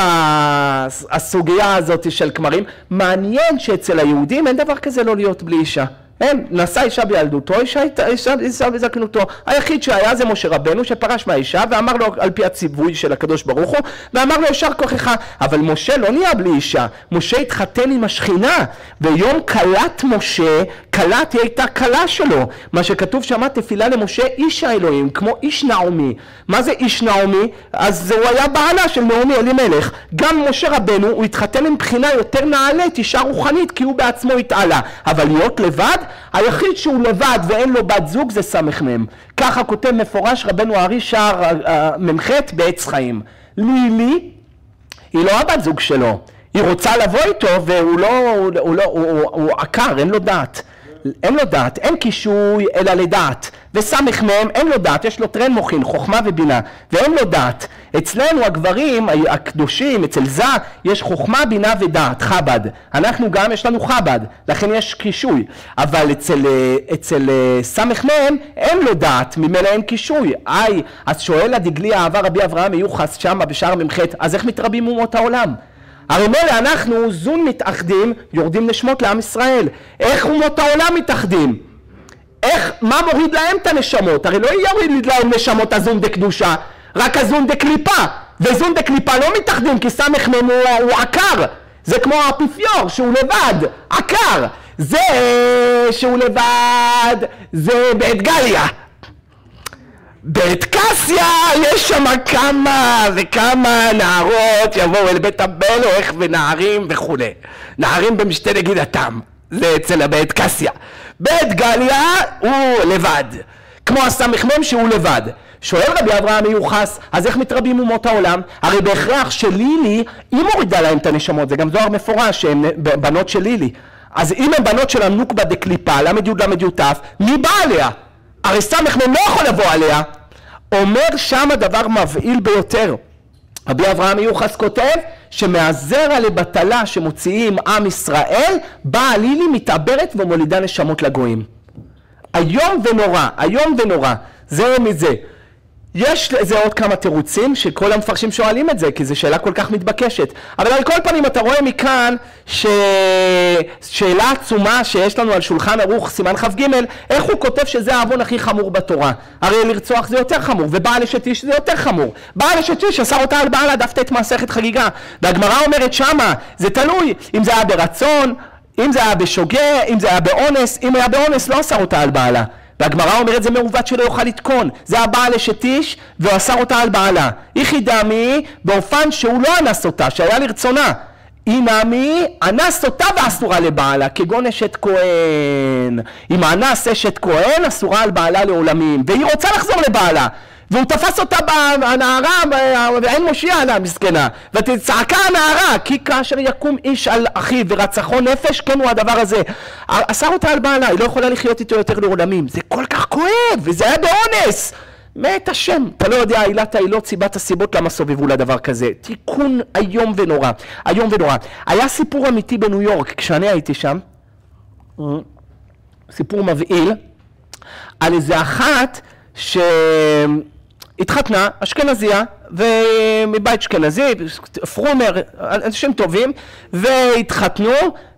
הסוגיה הזאת של כמרים. מעניין שאצל היהודים אין דבר כזה לא להיות בלי אישה. אין, נשא אישה בילדותו, אישה בזקנותו. היחיד שהיה זה משה רבנו שפרש מהאישה ואמר לו על פי הציווי של הקדוש ברוך הוא, ואמר לו ישר כוחך. אבל משה לא נהיה בלי אישה, משה התחתן עם השכינה, ויום קלט משה, קלט היא הייתה קלה שלו. מה שכתוב שמה תפילה למשה איש האלוהים, כמו איש נעמי. מה זה איש נעמי? אז הוא היה בעלה של נעמי אלימלך. גם משה רבנו הוא התחתן עם בחינה יותר נעלית, אישה רוחנית, כי הוא בעצמו התעלה. אבל להיות לבד, היחיד שהוא לבד ואין לו בת זוג זה סמ"ם. ככה כותב מפורש רבנו הארי שער מ"ח בעץ חיים. לילי היא לא הבת זוג שלו, היא רוצה לבוא איתו והוא הוא עקר, אין לו דעת. אין לו דעת, אין קישוי אלא לדעת. וסמ"ם אין לו דעת, יש לו טרן מוחין, חוכמה ובינה, ואין לו דעת. אצלנו הגברים הקדושים, אצל זה יש חוכמה, בינה ודעת, חב"ד. אנחנו גם יש לנו חב"ד, לכן יש קישוי. אבל אצל סמ"ם אין לו דעת, ממילא אין קישוי. אז שואל הדגלי האהבה רבי אברהם מיוחס שם בשער מ"ח, אז איך מתרבים אומות העולם? הרי מילא אנחנו זון מתאחדים, יורדים נשמות לעם ישראל. איך אומות העולם מתאחדים? מה מוריד להם את הנשמות? הרי לא יוריד להם נשמות הזון דקדושה, רק הזון דקליפה. וזון דקליפה לא מתאחדים כי סמ"ם הוא עקר. זה כמו האפיפיור שהוא לבד, עקר. זה שהוא לבד, זה בית גליה. בית קסיה יש שם כמה וכמה נערות יבואו אל בית המלך ונערים וכו'. נערים במשתה נגידתם, זה אצל הבית קסיה. בית גליה הוא לבד, כמו הסמ"ם שהוא לבד. שואל רבי אברהם מיוחס, אז איך מתרבים אומות העולם? הרי בהכרח שלילי, היא מורידה להם את הנשמות, זה גם זוהר מפורש שהן בנות של לילי. אז אם הן בנות של הנוקבה דקליפה, למד י' למד י' ת', מי בא עליה? הרי סמ"ם לא יכול לבוא עליה. אומר שם הדבר מבהיל ביותר. רבי אברהם מיוחס כותב שמהזרע לבטלה שמוציאים עם ישראל, באה לילי מתעברת ומולידה נשמות לגויים. היום ונורא, היום ונורא. זה מזה. יש לזה עוד כמה תירוצים שכל המפרשים שואלים את זה, כי זו שאלה כל כך מתבקשת. אבל על כל פנים אתה רואה מכאן שאלה עצומה שיש לנו על שולחן ערוך סימן כ"ג, איך הוא כותב שזה העוון הכי חמור בתורה. הרי לרצוח זה יותר חמור, ובעל אשת איש זה יותר חמור. בעל אשת איש אסר אותה על בעלה, דף ט' מסכת חגיגה. והגמרא אומרת שמה, זה תלוי, אם זה היה ברצון, אם זה היה בשוגע, אם זה היה באונס, אם היה באונס לא אסר אותה על בעלה. והגמרא אומרת זה מעוות שלא יוכל לתקון, זה הבעל אשת איש והוא אסר אותה על בעלה. איכי דמי באופן שהוא לא אנס אותה, שהיה לרצונה. אינמי אנס אותה ואסורה לבעלה, כגון אשת כהן. אם אנס אשת כהן אסורה על בעלה לעולמים, והיא רוצה לחזור לבעלה. והוא תפס אותה בנערה ואין מושיע עליה מסכנה, ותצעקה הנערה כי כאשר יקום איש על אחיו ורצחו נפש, כן הוא הדבר הזה. אסר אותה על בעלה, היא לא יכולה לחיות איתו יותר לעולמים. זה כל כך כואב, וזה היה באונס. מת השם, אתה לא יודע עילת העילות, סיבת הסיבות למה סובבו לדבר כזה. תיקון איום ונורא, איום ונורא. היה סיפור אמיתי בניו יורק כשאני הייתי שם, סיפור מבהיל על איזה אחת שהתחתנה, אשכנזיה, ומבית אשכנזי, פרומר, אנשים טובים, והתחתנו,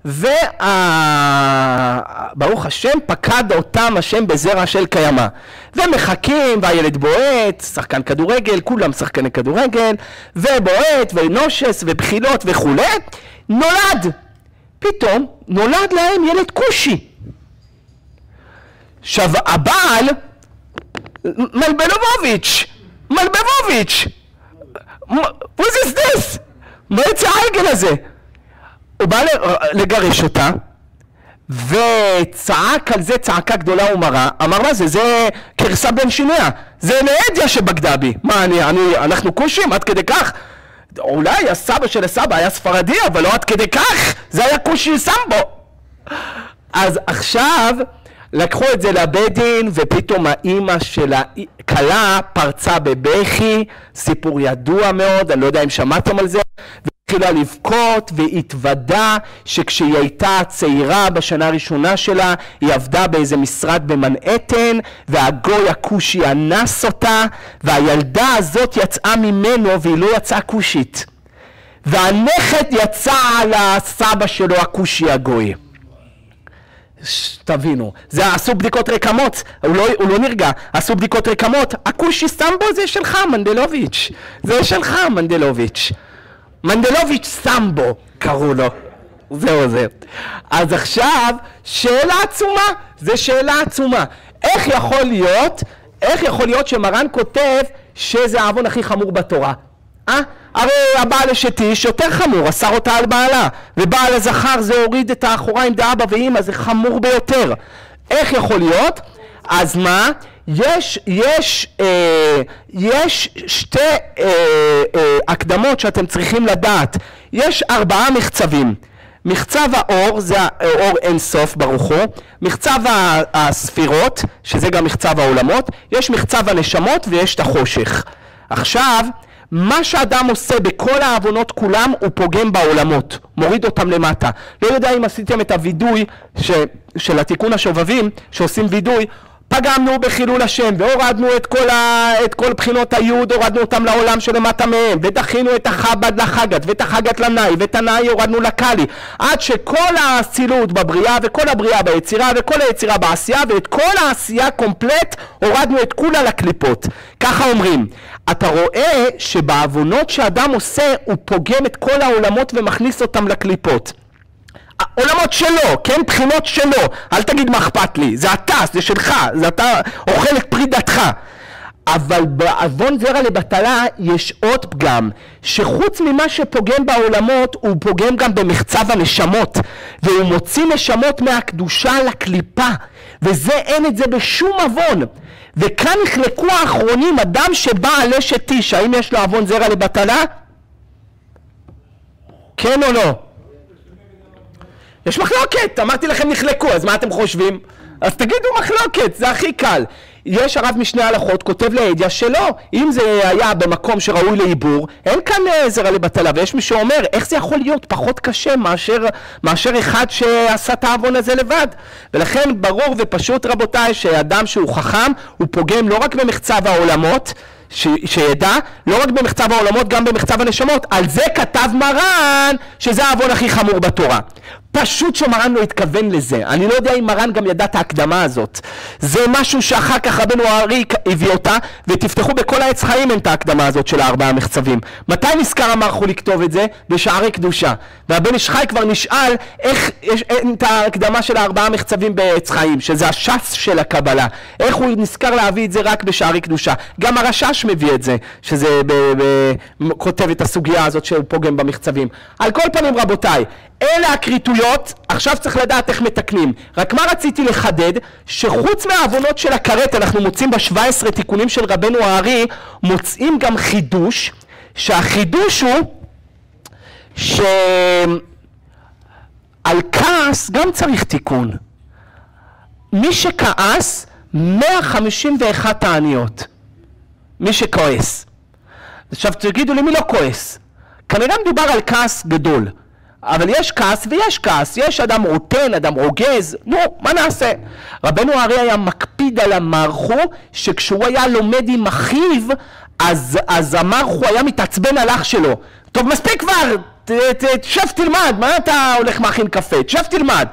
וברוך השם פקד אותם השם בזרע של קיימה. ומחכים, והילד בועט, שחקן כדורגל, כולם שחקני כדורגל, ובועט, ונושס, ובחילות וכו'. נולד, פתאום נולד להם ילד כושי. עכשיו, הבעל, מלבלובוביץ', what is this? מה יצא העגל הזה? הוא בא לגרש אותה, וצעק על זה צעקה גדולה ומרה, אמר מה זה? זה קרסה בין שיניה, זה נעדיה שבגדה בי. מה, אנחנו כושים עד כדי כך? אולי הסבא של הסבא היה ספרדי, אבל לא עד כדי כך, זה היה כושי סמבו. אז עכשיו לקחו את זה לבית דין, ופתאום האימא של הכלה פרצה בבכי, סיפור ידוע מאוד, אני לא יודע אם שמעתם על זה, והתחילה לבכות והתוודה שכשהיא הייתה צעירה בשנה הראשונה שלה, היא עבדה באיזה משרד במנהטן, והגוי הכושי אנס אותה, והילדה הזאת יצאה ממנו והיא לא יצאה כושית. והנכד יצא על הסבא שלו הכושי הגוי. תבינו, זה עשו בדיקות רקמות, הוא לא נרגע, עשו בדיקות רקמות, הכושי סמבו זה שלך מנדלוביץ', זה שלך מנדלוביץ'. מנדלוביץ' סמבו קראו לו, זהו זה. אז עכשיו שאלה עצומה, זה שאלה עצומה, איך יכול להיות שמרן כותב שזה העוון הכי חמור בתורה? הרי הבעל אשת איש יותר חמור, אסר אותה על בעלה, ובעל הזכר זה הוריד את האחוריים דאבא ואמא, זה חמור ביותר. איך יכול להיות? אז מה? יש שתי הקדמות שאתם צריכים לדעת. יש 4 מחצבים. מחצב האור, זה האור אין סוף ברוך הוא, מחצב הספירות, שזה גם מחצב העולמות, יש מחצב הנשמות ויש את החושך. עכשיו, מה שאדם עושה בכל העוונות כולם הוא פוגם בעולמות, מוריד אותם למטה. לא יודע אם עשיתם את הוידוי של התיקון השובבים, שעושים וידוי, פגמנו בחילול השם והורדנו את כל בחינות היוד, הורדנו אותם לעולם שלמטה מהם, ודחינו את החב"ד לחגת ואת החגת לנאי ואת הנאי הורדנו לקלי, עד שכל הסילות בבריאה וכל הבריאה ביצירה וכל היצירה בעשייה ואת כל העשייה קומפלט הורדנו את כולה לקליפות. ככה אומרים. אתה רואה שבעוונות שאדם עושה הוא פוגם את כל העולמות ומכניס אותם לקליפות. עולמות שלו, כן? בחינות שלו. אל תגיד מה אכפת לי, זה אתה, זה שלך, זה אתה אוכל את פרידתך. אבל בעוון זרע לבטלה יש עוד פגם, שחוץ ממה שפוגם בעולמות, הוא פוגם גם במחצב הנשמות, והוא מוציא נשמות מהקדושה לקליפה, וזה אין את זה בשום עוון. וכאן נחלקו האחרונים, אדם שבא על אשת איש, האם יש לו עוון זרע לבטלה? כן או לא? יש מחלוקת, אמרתי לכם נחלקו, אז מה אתם חושבים? אז תגידו מחלוקת, זה הכי קל. יש הרב משני הלכות, כותב לעדיה שלא, אם זה היה במקום שראוי לעיבור, אין כאן זרע לבטלה, ויש מי שאומר, איך זה יכול להיות פחות קשה מאשר אחד שעשה את העוון הזה לבד? ולכן ברור ופשוט רבותיי, שאדם שהוא חכם, הוא פוגם לא רק במחצב העולמות, שידע, לא רק במחצב העולמות, גם במחצב הנשמות. על זה כתב מרן שזה העוון הכי חמור בתורה. פשוט שמרן לא התכוון לזה. אני לא יודע אם מרן גם ידע את ההקדמה הזאת. זה משהו שאחר כך רבנו הארי הביא אותה, ותפתחו בכל העץ חיים אין את ההקדמה הזאת של 4 מחצבים. מתי נזכר המערכו לכתוב את זה? בשערי קדושה. והבן איש חי כבר נשאל איך יש את ההקדמה של 4 מחצבים בעץ חיים, שזה הש"ס של הקבלה. איך הוא נזכר להביא את זה רק בשערי קדושה? גם הרש"ש מביא את זה, שזה כותב את הסוגיה הזאת שהוא פוגם במחצבים. על כל פנים רבותיי, אלה הקריטויות, עכשיו צריך לדעת איך מתקנים. רק מה רציתי לחדד? שחוץ מהעוונות של הכרת, אנחנו מוצאים ב17 תיקונים של רבנו הארי, מוצאים גם חידוש, שהחידוש הוא שעל כעס גם צריך תיקון. מי שכעס, 151 תעניות. מי שכועס. עכשיו תגידו לי, מי לא כועס? כנראה מדובר על כעס גדול. אבל יש כעס ויש כעס, יש אדם רוטן, אדם רוגז, נו, מה נעשה? רבנו הארי היה מקפיד על המערכו, שכשהוא היה לומד עם אחיו, אז המערכו היה מתעצבן על אח שלו. טוב, מספיק כבר, שב תלמד, מה אתה הולך מאכין קפה? שב תלמד.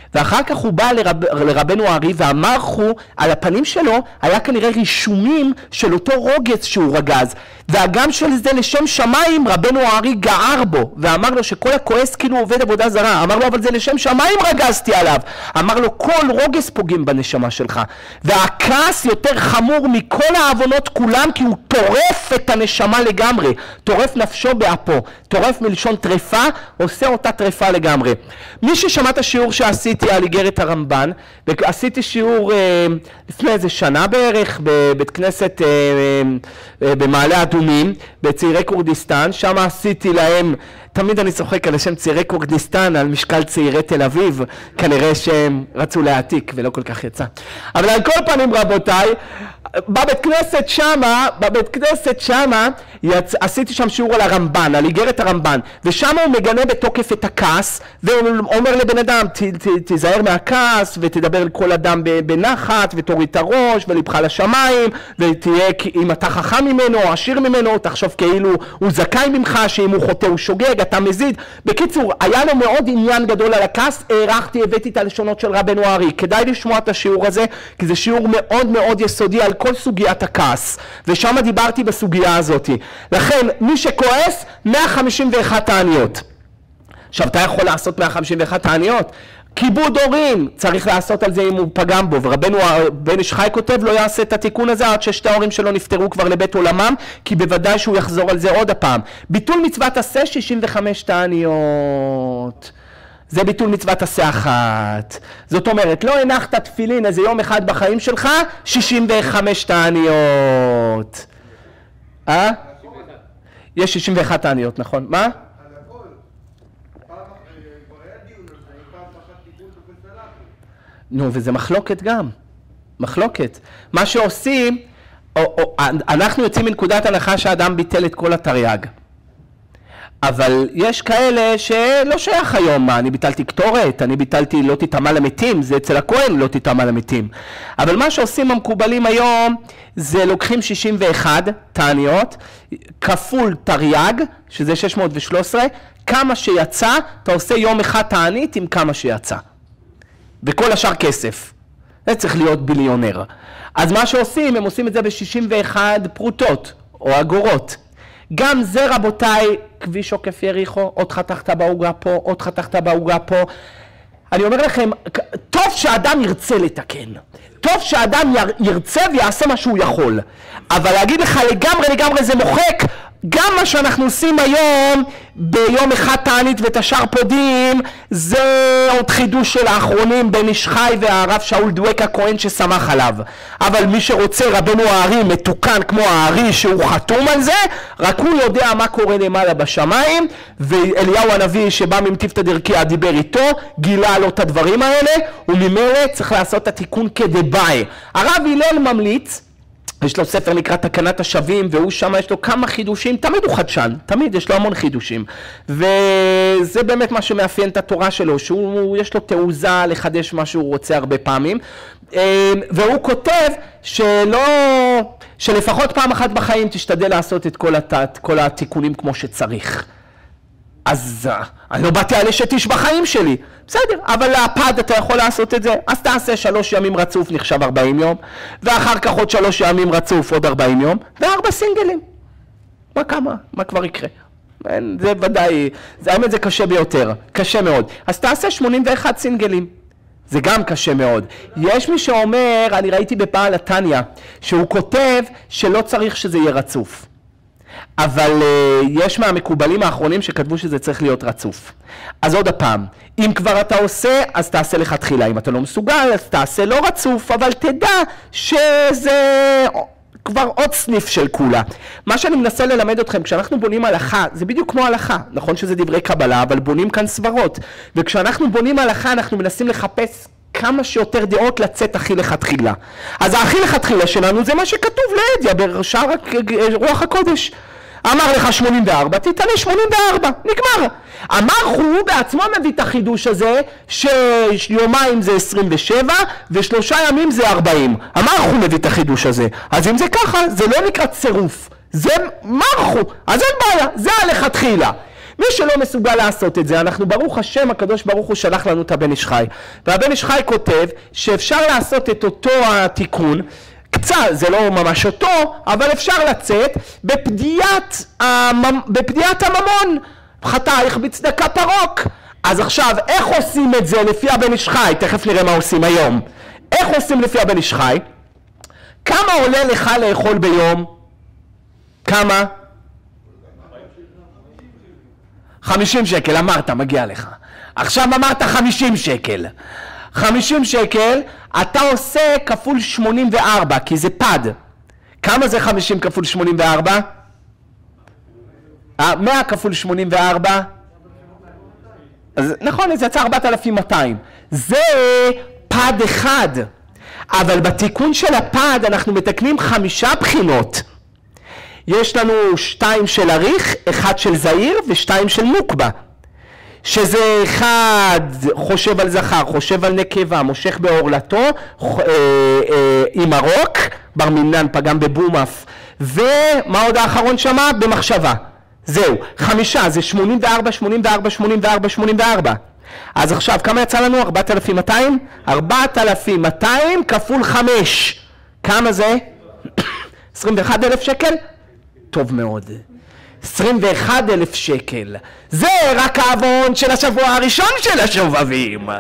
ואחר כך הוא בא לרבנו הארי ואמר על הפנים שלו היה כנראה רישומים של אותו רוגץ שהוא רגז, והגם של זה לשם שמיים רבנו הארי גער בו ואמר לו שכל הכועס כאילו עובד עבודה זרה. אמר לו אבל זה לשם שמיים רגזתי עליו. אמר לו כל רוגז פוגם בנשמה שלך, והכעס יותר חמור מכל העוונות כולם כי הוא טורף את הנשמה לגמרי, טורף נפשו באפו, טורף מלשון טרפה, עושה אותה טרפה לגמרי. מי ששמע את השיעור שעשיתי על איגרת הרמב"ן, ועשיתי שיעור לפני איזה שנה בערך בבית כנסת במעלה אדומים בצעירי כורדיסטן, שם עשיתי להם, תמיד אני צוחק על השם צעירי כורדיסטן על משקל צעירי תל אביב, כנראה שהם רצו להעתיק ולא כל כך יצא. אבל על כל פנים רבותיי, בבית כנסת שמה עשיתי שם שיעור על הרמב"ן, על איגרת הרמב"ן, ושם הוא מגנה בתוקף את הכעס, והוא אומר לבן אדם תיזהר מהכעס ותדבר על כל אדם בנחת ותוריד את הראש ולבך לשמיים, ותהיה אם אתה חכם ממנו או עשיר ממנו תחשוב כאילו הוא זכאי ממך, שאם הוא חוטא הוא שוגג אתה מזיד. בקיצור היה לו מאוד עניין גדול על הכעס, הבאתי את הלשונות של רבנו הארי, כדאי לשמוע את השיעור הזה כי זה שיעור מאוד מאוד יסודי על כל סוגיית הכעס, ושם דיברתי בסוגיה הזאת. לכן מי שכועס 151 תעניות. עכשיו אתה יכול לעשות 151 תעניות, כיבוד הורים צריך לעשות על זה אם הוא פגם בו, ורבנו בן איש חי כותב לא יעשה את התיקון הזה עד ששתי ההורים שלו נפטרו כבר לבית עולמם, כי בוודאי שהוא יחזור על זה עוד הפעם. ביטול מצוות עשה 65 תעניות, זה ביטול מצוות עשה אחת. זאת אומרת, לא הנחת תפילין איזה יום אחד בחיים שלך, 65 תעניות. יש 61 תעניות, נכון? מה? על הכל. כבר היה דיון על זה, פעם אחת תיקון ופסלחי. נו, וזה מחלוקת גם. מחלוקת. מה שעושים, אנחנו יוצאים מנקודת הנחה שהאדם ביטל את כל התרי"ג. אבל יש כאלה שלא שייך היום, מה, אני ביטלתי קטורת, אני ביטלתי לא תטמא למתים, זה אצל הכהן לא תטמא למתים. אבל מה שעושים המקובלים היום, זה לוקחים 61 תעניות, כפול תרי"ג, שזה 613, כמה שיצא, אתה עושה יום אחד תענית עם כמה שיצא. וכל השאר כסף. זה צריך להיות ביליונר. אז מה שעושים, הם עושים את זה ב-61 פרוטות, או אגורות. גם זה רבותיי, כביש עוקף יריחו, עוד חתכת בעוגה פה, עוד חתכת בעוגה פה. אני אומר לכם, טוב שאדם ירצה לתקן. טוב שאדם ירצה ויעשה מה שהוא יכול. אבל להגיד לך לגמרי זה מוחק. גם מה שאנחנו עושים היום, ביום אחד תענית ואת השאר פודים, זה עוד חידוש של האחרונים בן איש חי והרב שאול דואק הכהן ששמח עליו. אבל מי שרוצה רבנו הארי מתוקן כמו הארי שהוא חתום על זה, רק הוא יודע מה קורה למעלה בשמיים, ואליהו הנביא שבא ממטיפתא דרכיה דיבר איתו, גילה לו את הדברים האלה, וממילא צריך לעשות את התיקון כדבעי. הרב הלל ממליץ, יש לו ספר נקרא תקנת השבים, והוא שם יש לו כמה חידושים, תמיד הוא חדשן, תמיד יש לו המון חידושים. וזה באמת מה שמאפיין את התורה שלו, שיש לו תעוזה לחדש מה שהוא רוצה הרבה פעמים. והוא כותב שלפחות פעם אחת בחיים תשתדל לעשות את כל התיקונים כמו שצריך. אז אני לא באתי על אשת איש בחיים שלי, בסדר, אבל להפד אתה יכול לעשות את זה, אז תעשה 3 ימים רצוף נחשב 40 יום, ואחר כך עוד 3 ימים רצוף עוד 40 יום, ו4 סינגלים. מה כבר יקרה? זה ודאי, האמת זה קשה ביותר, קשה מאוד. אז תעשה 81 סינגלים, זה גם קשה מאוד. יש מי שאומר, אני ראיתי בבעל התניא, שהוא כותב שלא צריך שזה יהיה רצוף. אבל יש מהמקובלים האחרונים שכתבו שזה צריך להיות רצוף. אז עוד הפעם, אם כבר אתה עושה, אז תעשה לך תחילה. אם אתה לא מסוגל, אז תעשה לא רצוף, אבל תדע שזה כבר עוד סניף של כולה. מה שאני מנסה ללמד אתכם, כשאנחנו בונים הלכה, זה בדיוק כמו הלכה. נכון שזה דברי קבלה, אבל בונים כאן סברות. וכשאנחנו בונים הלכה, אנחנו מנסים לחפש כמה שיותר דעות לצאת הכי לכתחילה. אז הכי לכתחילה שלנו זה מה שכתוב לאדיה בשער רוח הקודש. אמר לך 84, תתעלה 84, נגמר. אמר הוא בעצמו מביא את החידוש הזה, שיומיים זה 27 ו3 ימים זה 40. אמר הוא מביא את החידוש הזה. אז אם זה ככה, זה לא נקרא צירוף. זה מרחו, אז אין בעיה, זה הלכתחילה. מי שלא מסוגל לעשות את זה, אנחנו ברוך השם, הקדוש ברוך הוא שלח לנו את הבן איש חי. והבן איש חי כותב שאפשר לעשות את אותו התיקון, קצת, זה לא ממש אותו, אבל אפשר לצאת בפדיעת הממון. חטאיך בצדקה פרוק. אז עכשיו, איך עושים את זה לפי הבן איש חי? תכף נראה מה עושים היום. איך עושים לפי הבן איש חי? כמה עולה לך לאכול ביום? כמה? 50 שקל, אמרת, מגיע לך. עכשיו אמרת 50 שקל. 50 שקל, אתה עושה כפול 84, כי זה פד. כמה זה 50 כפול 84? 100 כפול 84? אז נכון, זה יצא 4,200. זה פד אחד. אבל בתיקון של הפד אנחנו מתקנים 5 בחינות. יש לנו 2 של אריך, 1 של זעיר ו2 של נוקבה. שזה 1 חושב על זכר, חושב על נקבה, מושך בעורלתו, עם הרוק, בר מינן פגם בבומף. ומה עוד האחרון שמה? במחשבה. זהו, 5, זה 84, 84, 84, 84. אז עכשיו, כמה יצא לנו? 4,200? 4,200 כפול 5. כמה זה? 21,000 שקל? טוב מאוד. 21,000 שקל. זה רק העוון של השבוע הראשון של השובבים.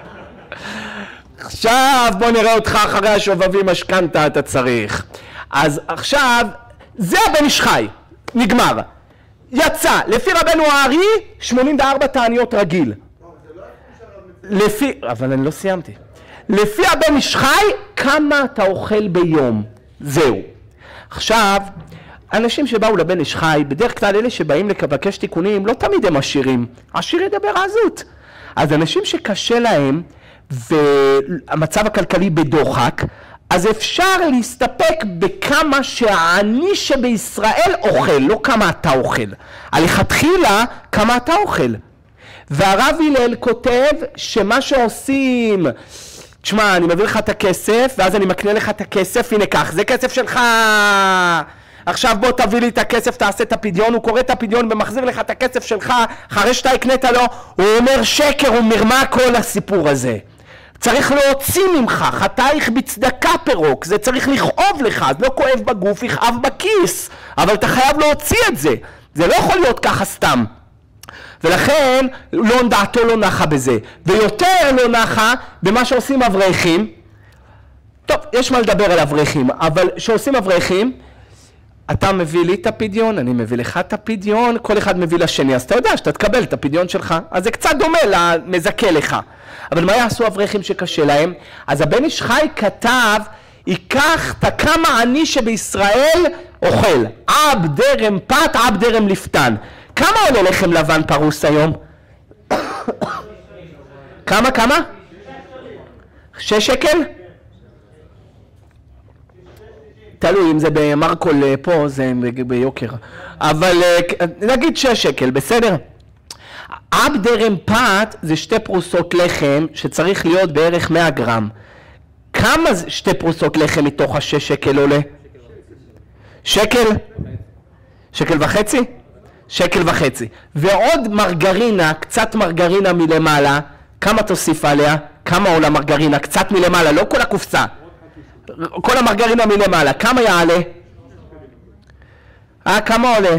עכשיו בוא נראה אותך אחרי השובבים משכנתה אתה צריך. אז עכשיו, זה הבן איש חי. נגמר. יצא, לפי רבנו הארי, 84 תעניות רגיל. לפי, אבל אני לא סיימתי. לפי הבן איש חי, כמה אתה אוכל ביום? זהו. עכשיו, אנשים שבאו לבן איש חי, בדרך כלל אלה שבאים לבקש תיקונים, לא תמיד הם עשירים. עשיר ידבר עזות. אז אנשים שקשה להם, והמצב הכלכלי בדוחק, אז אפשר להסתפק בכמה שהעני שבישראל אוכל, לא כמה אתה אוכל. הלכתחילה, כמה אתה אוכל. והרב הלל כותב שמה שעושים, תשמע, אני מביא לך את הכסף, ואז אני מקנה לך את הכסף, הנה כך, זה כסף שלך. עכשיו בוא תביא לי את הכסף, תעשה את הפדיון, הוא קורא את הפדיון ומחזיר לך את הכסף שלך, אחרי שאתה הקנית לו, הוא אומר שקר, הוא מרמה כל הסיפור הזה. צריך להוציא ממך, חטאיך בצדקה פרוק, זה צריך לכאוב לך, אז לא כואב בגוף, יכאב בכיס, אבל אתה חייב להוציא את זה, זה לא יכול להיות ככה סתם. ולכן לא דעתו לא נחה בזה, ויותר לא נחה במה שעושים אברכים. טוב, יש מה לדבר על אברכים, אבל שעושים אברכים, אתה מביא לי את הפדיון, אני מביא לך את הפדיון, כל אחד מביא לשני, אז אתה יודע שאתה תקבל את הפדיון שלך, אז זה קצת דומה למזכה לך. אבל מה יעשו אברכים שקשה להם? אז הבן איש חי כתב, ייקח את כמה עני שבישראל אוכל, עב דרם פת, עב דרם לפתן. כמה עולה לחם לבן פרוס היום? כמה? 6 שקל? תלוי, אם זה במרקול פה, זה ביוקר. אבל נגיד 6 שקל, בסדר? עב דרם פת זה 2 פרוסות לחם שצריך להיות בערך 100 גרם. כמה 2 פרוסות לחם מתוך 6 שקל עולה? שקל? שקל וחצי? שקל וחצי. ועוד מרגרינה, קצת מרגרינה מלמעלה, כמה תוסיף עליה? כמה עולה מרגרינה? קצת מלמעלה, לא כל הקופסה. כל המרגרינה מלמעלה, כמה יעלה? כמה עולה?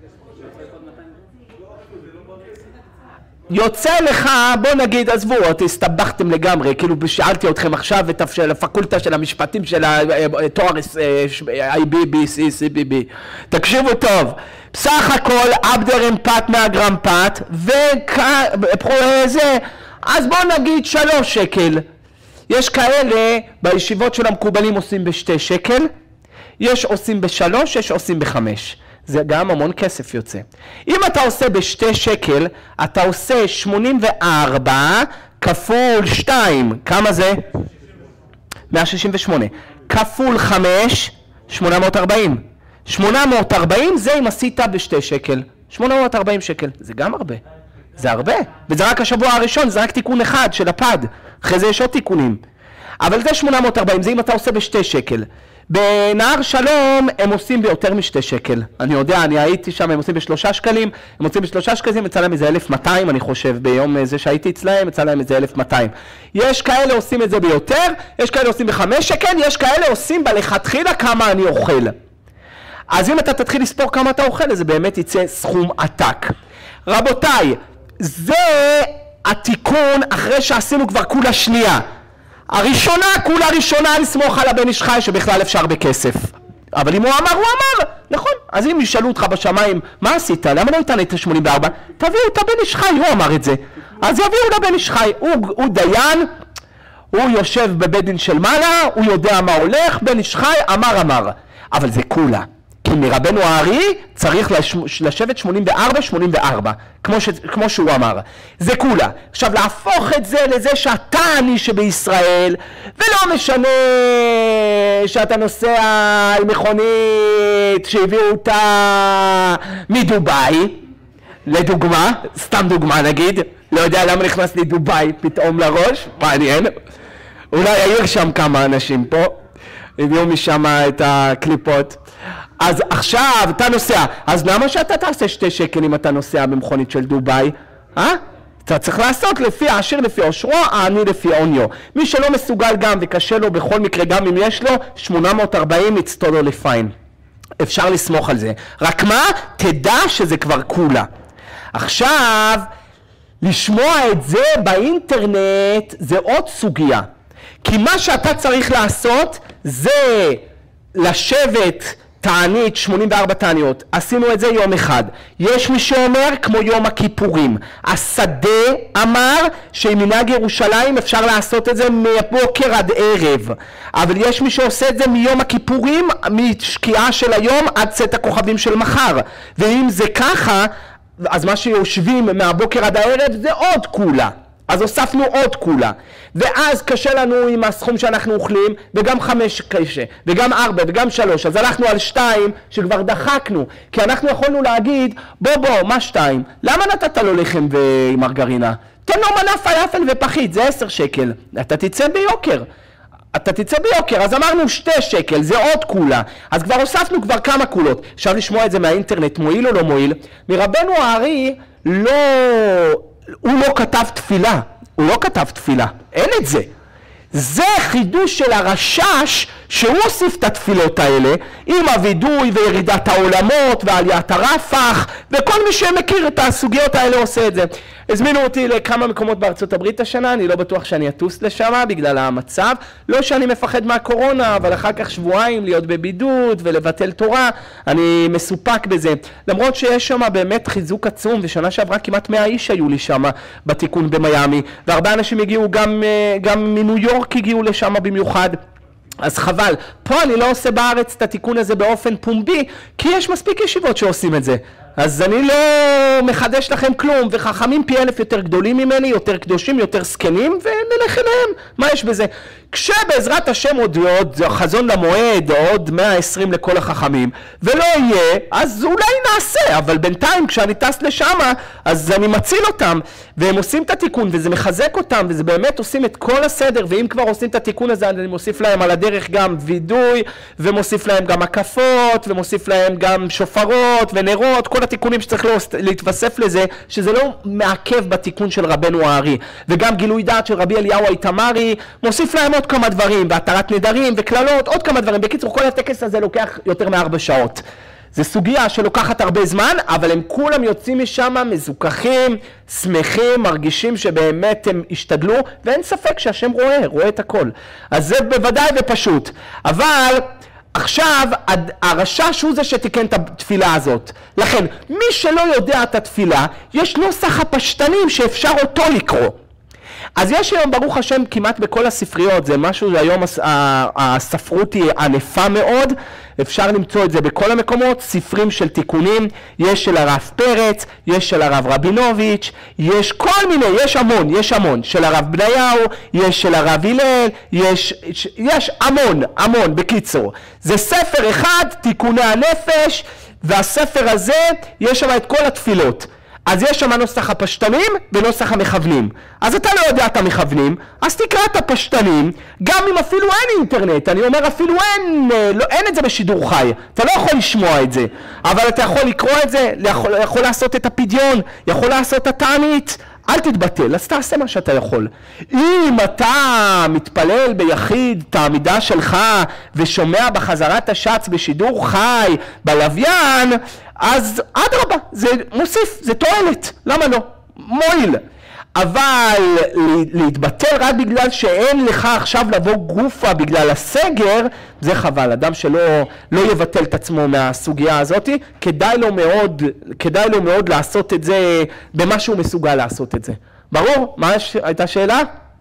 יוצא לך, בוא נגיד, עזבו, הסתבכתם לגמרי, כאילו שאלתי אתכם עכשיו את הפקולטה של המשפטים של התואר IBB, CBB. תקשיבו טוב, בסך הכל אבדרם פת 100 גרם פת, וזה, אז בוא נגיד 3 שקל. יש כאלה, בישיבות של המקובלים עושים ב2 שקל, יש עושים ב3, יש עושים ב5. זה גם המון כסף יוצא. אם אתה עושה ב2 שקל, אתה עושה 84 כפול 2, כמה זה? 168. כפול 5, 840. 840 זה אם עשית ב2 שקל. 840 שקל, זה גם הרבה. זה הרבה. וזה רק השבוע הראשון, זה רק תיקון אחד של הפד. אחרי זה יש עוד תיקונים. אבל זה 840, זה אם אתה עושה ב2 שקל. בנהר שלום הם עושים ביותר מ2 שקל. אני יודע, אני הייתי שם, הם עושים ב3 שקלים, הם עושים ב3 שקלים, יצא להם איזה 1,200, אני חושב, ביום זה שהייתי אצלהם, יצא להם איזה 1,200. יש כאלה עושים את זה ביותר, יש כאלה עושים ב5 שקל, יש כאלה עושים בלכתחילה כמה אני אוכל. אז אם אתה תתחיל לספור כמה אתה אוכל, זה באמת יצא סכום עתק. רבותיי, זה התיקון אחרי שעשינו כבר כולה שנייה. הראשונה, כולה ראשונה לסמוך על הבן איש חי שבכלל אפשר בכסף. אבל אם הוא אמר, הוא אמר, נכון. אז אם ישאלו אותך בשמיים, מה עשית? למה לא איתן את 84? תביאו את הבן איש חי, הוא אמר את זה. אז יביאו לבן איש חי, הוא דיין, הוא יושב בבית דין של מעלה, הוא יודע מה הולך, בן איש חי, אמר. אבל זה כולה. כי מרבנו הארי צריך לשבת 84, כמו שהוא אמר. זה כולה. עכשיו, להפוך את זה לזה שאתה אני שבישראל, ולא משנה שאתה נוסע על מכונית שהביאו אותה מדובאי, לדוגמה, סתם דוגמה נגיד, לא יודע למה נכנס לי דובאי פתאום לראש, מעניין. אולי העיר שם כמה אנשים פה, הביאו משם את הקליפות. אז עכשיו אתה נוסע, אז למה שאתה תעשה 2 שקל אם אתה נוסע במכונית של דובאי? אתה צריך לעשות לפי העשיר לפי עושרו, העני לפי עוניו. מי שלא מסוגל גם וקשה לו בכל מקרה, גם אם יש לו 840 יצטול לו לפיין. אפשר לסמוך על זה. רק מה? תדע שזה כבר כולה. עכשיו, לשמוע את זה באינטרנט זה עוד סוגיה. כי מה שאתה צריך לעשות זה לשבת תענית, 84 תעניות, עשינו את זה יום אחד. יש מי שאומר כמו יום הכיפורים. השדה אמר שמנהג ירושלים אפשר לעשות את זה מבוקר עד ערב. אבל יש מי שעושה את זה מיום הכיפורים, משקיעה של היום עד צאת הכוכבים של מחר. ואם זה ככה, אז מה שיושבים מהבוקר עד הערב זה עוד כולה. אז הוספנו עוד כולה, ואז קשה לנו עם הסכום שאנחנו אוכלים, וגם 5 קשה, וגם 4, וגם 3, אז הלכנו על 2 שכבר דחקנו, כי אנחנו יכולנו להגיד, בוא, מה 2? למה נתת לו לחם ומרגרינה? תן לו מנה פלאפל ופחית, זה 10 שקל, אתה תצא ביוקר, אז אמרנו 2 שקל, זה עוד כולה, אז כבר הוספנו כבר כמה כולות. עכשיו לשמוע את זה מהאינטרנט, מועיל או לא מועיל? מרבנו הארי הוא לא כתב תפילה, אין את זה. זה חידוש של הרשש שהוא הוסיף את התפילות האלה עם הווידוי וירידת העולמות ועליית הרפח, וכל מי שמכיר את הסוגיות האלה עושה את זה. הזמינו אותי לכמה מקומות בארצות הברית השנה, אני לא בטוח שאני אטוס לשם בגלל המצב, לא שאני מפחד מהקורונה, אבל אחר כך שבועיים להיות בבידוד ולבטל תורה, אני מסופק בזה. למרות שיש שם באמת חיזוק עצום, ושנה שעברה כמעט 100 איש היו לי שם בתיקון במיימי, והרבה אנשים הגיעו גם מניו יורק הגיעו לשם במיוחד. אז חבל, פה אני לא עושה בארץ את התיקון הזה באופן פומבי, כי יש מספיק ישיבות שעושים את זה. אז אני לא מחדש לכם כלום, וחכמים פי 1000 יותר גדולים ממני, יותר קדושים, יותר סקנים, ונלך אליהם. מה יש בזה? כשבעזרת השם עוד חזון למועד, עוד 120 לכל החכמים, ולא יהיה, אז אולי נעשה, אבל בינתיים כשאני טס לשם, אז אני מציל אותם, והם עושים את התיקון, וזה מחזק אותם, וזה באמת עושים את כל הסדר, ואם כבר עושים את התיקון הזה, אני מוסיף להם על הדרך גם וידוי, ומוסיף להם גם הקפות, ומוסיף להם גם שופרות ונרות, כל התיקונים שצריך להתווסף לזה, שזה לא מעכב בתיקון של רבנו הארי, וגם גילוי דעת של רבי אליהו האיתמרי, מוסיף להם עוד כמה דברים, והתרת נדרים וכללות, עוד כמה דברים. בקיצור, כל הטקס הזה לוקח יותר מ4 שעות. זו סוגיה שלוקחת הרבה זמן, אבל הם כולם יוצאים משם מזוכחים, שמחים, מרגישים שבאמת הם השתדלו, ואין ספק שהשם רואה את הכל. אז זה בוודאי ופשוט. אבל עכשיו, הרשש הוא זה שתיקן את התפילה הזאת. לכן, מי שלא יודע את התפילה, יש נוסח הפשטנים שאפשר אותו לקרוא. אז יש היום ברוך השם כמעט בכל הספריות, זה משהו שהיום הספרות היא ענפה מאוד, אפשר למצוא את זה בכל המקומות, ספרים של תיקונים, יש של הרב פרץ, יש של הרב רבינוביץ', יש כל מיני, יש המון, של הרב בניהו, יש של הרב הלל, יש המון, בקיצור. זה ספר אחד, תיקוני הנפש, והספר הזה יש שם את כל התפילות. אז יש שם נוסח הפשטנים ונוסח המכוונים. אז אתה לא יודע את המכוונים, אז תקרא את הפשטנים, גם אם אפילו אין אינטרנט. אני אומר אפילו אין את זה בשידור חי, אתה לא יכול לשמוע את זה, אבל אתה יכול לקרוא את זה, יכול לעשות את הפדיון, יכול לעשות את התענית. אל תתבטל, אז תעשה מה שאתה יכול. אם אתה מתפלל ביחיד את העמידה שלך ושומע בחזרת השץ בשידור חי בלוויין, אז אדרבה, זה מוסיף, זה תועלת, למה לא? מועיל. אבל להתבטל רק בגלל שאין לך עכשיו לבוא גופה בגלל הסגר, זה חבל. אדם שלא יבטל את עצמו מהסוגיה הזאת, כדאי לו מאוד לעשות את זה במה שהוא מסוגל לעשות את זה. ברור? מה הייתה שאלה?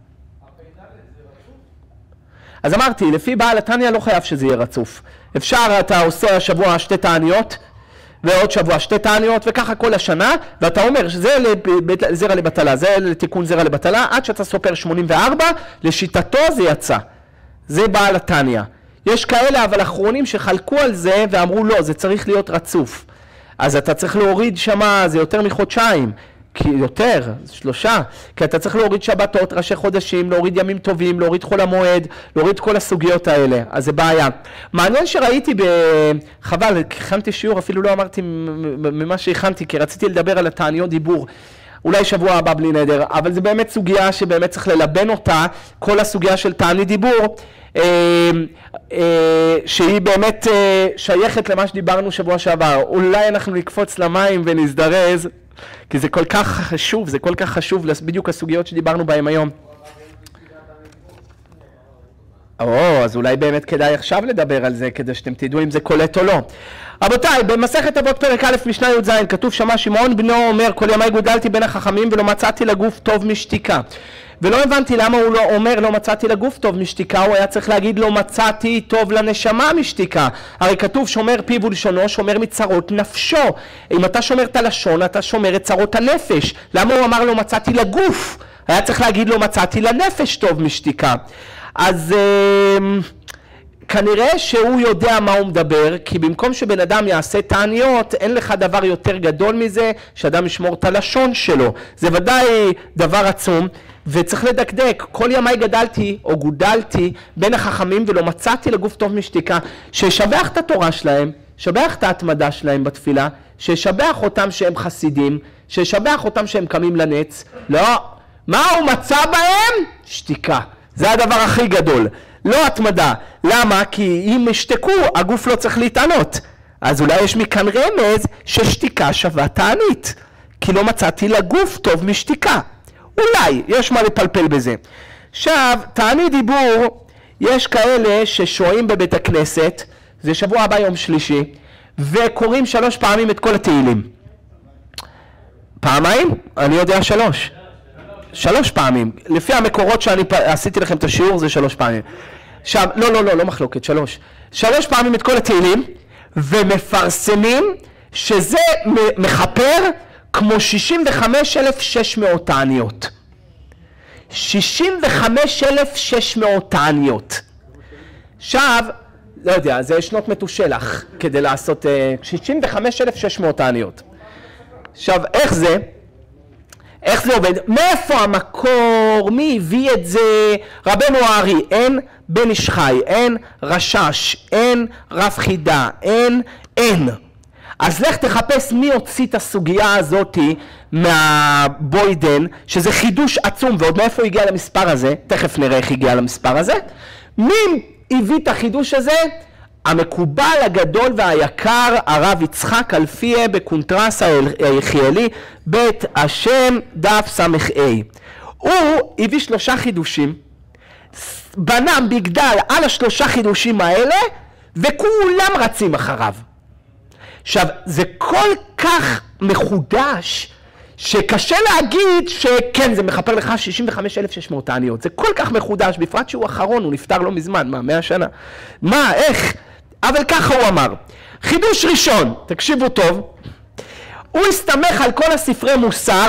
אז אמרתי, לפי בעל התניא לא חייב שזה יהיה רצוף. אפשר, אתה עושה השבוע 2 תעניות, ועוד שבוע 2 תעניות, וככה כל השנה, ואתה אומר שזה זרע לבטלה, זה לתיקון זרע לבטלה, עד שאתה סופר 84, לשיטתו זה יצא. זה בעל התניא. יש כאלה אבל אחרונים שחלקו על זה ואמרו לא, זה צריך להיות רצוף. אז אתה צריך להוריד שמה, זה יותר מחודשיים. כי יותר, 3, כי אתה צריך להוריד שבתות, ראשי חודשים, להוריד ימים טובים, להוריד חול המועד, להוריד כל הסוגיות האלה, אז זה בעיה. מעניין שראיתי חבל, הכנתי שיעור, אפילו לא אמרתי ממה שהכנתי, כי רציתי לדבר על התעניות דיבור, אולי שבוע הבא בלי נדר, אבל זה באמת סוגיה שבאמת צריך ללבן אותה, כל הסוגיה של תענית דיבור, שהיא באמת שייכת למה שדיברנו שבוע שעבר. אולי אנחנו נקפוץ למים ונזדרז, כי זה כל כך חשוב, זה כל כך חשוב בדיוק הסוגיות שדיברנו בהן היום. אז אולי באמת כדאי עכשיו לדבר על זה, כדי שאתם תדעו אם זה קולט או לא. רבותיי, במסכת אבות פרק א' משנה י"ז כתוב שמה שמעון בנו אומר, כל ימי גודלתי בין החכמים ולא מצאתי לגוף טוב משתיקה. ולא הבנתי למה הוא לא אומר לא מצאתי לגוף טוב משתיקה, הוא היה צריך להגיד לא מצאתי טוב לנשמה משתיקה. הרי כתוב שומר פיו ולשונו, שומר מצרות נפשו. אם אתה שומר את הלשון, אתה שומר את צרות הנפש. למה הוא אמר לא מצאתי לגוף? היה צריך להגיד לא מצאתי לנפש טוב משתיקה. אז כנראה שהוא יודע מה הוא מדבר, כי במקום שבן אדם יעשה תעניות, אין לך דבר יותר גדול מזה, שאדם ישמור את הלשון שלו. זה ודאי דבר עצום, וצריך לדקדק. כל ימי גדלתי או גודלתי בין החכמים ולא מצאתי לגוף טוב משתיקה, שישבח את התורה שלהם, שישבח את ההתמדה שלהם בתפילה, שישבח אותם שהם חסידים, שישבח אותם שהם קמים לנץ. לא, מה הוא מצא בהם? שתיקה. זה הדבר הכי גדול. לא התמדה. למה? כי אם ישתקו, הגוף לא צריך להתענות. אז אולי יש מכאן רמז ששתיקה שווה תענית. כי לא מצאתי לגוף טוב משתיקה. אולי, יש מה לפלפל בזה. עכשיו, תענית דיבור, יש כאלה ששועים בבית הכנסת, זה שבוע הבא יום שלישי, וקוראים 3 פעמים את כל התהילים. פעמיים? אני יודע 3. 3 פעמים. לפי המקורות שאני עשיתי לכם את השיעור זה 3 פעמים. עכשיו, לא מחלוקת, 3. 3 פעמים את כל התהילים, ומפרסמים שזה מחפר כמו 65,600 תעניות. 65,600 תעניות. עכשיו, לא יודע, זה שנות מתושלח כדי לעשות 65,600 תעניות. עכשיו, איך זה עובד? מאיפה המקור? מי הביא את זה? רבנו הארי, אין בן איש חי, אין רשש, אין רב חידה, אין. אז לך תחפש מי הוציא את הסוגיה הזאת מהבוידן, שזה חידוש עצום, ועוד מאיפה הוא הגיע למספר הזה? תכף נראה איך הגיע למספר הזה. מי הביא את החידוש הזה? המקובל הגדול והיקר, הרב יצחק אלפיה בקונטרס היחיילי, בית השם דף סמך A. הוא הביא 3 חידושים, בנה מגדל על 3 חידושים האלה, וכולם רצים אחריו. עכשיו, זה כל כך מחודש, שקשה להגיד שכן, זה מחפר לך 65,600 תעניות. זה כל כך מחודש, בפרט שהוא אחרון, הוא נפטר לא מזמן, 100 שנה. איך? אבל ככה הוא אמר. חידוש ראשון, תקשיבו טוב, הוא הסתמך על כל הספרי מוסר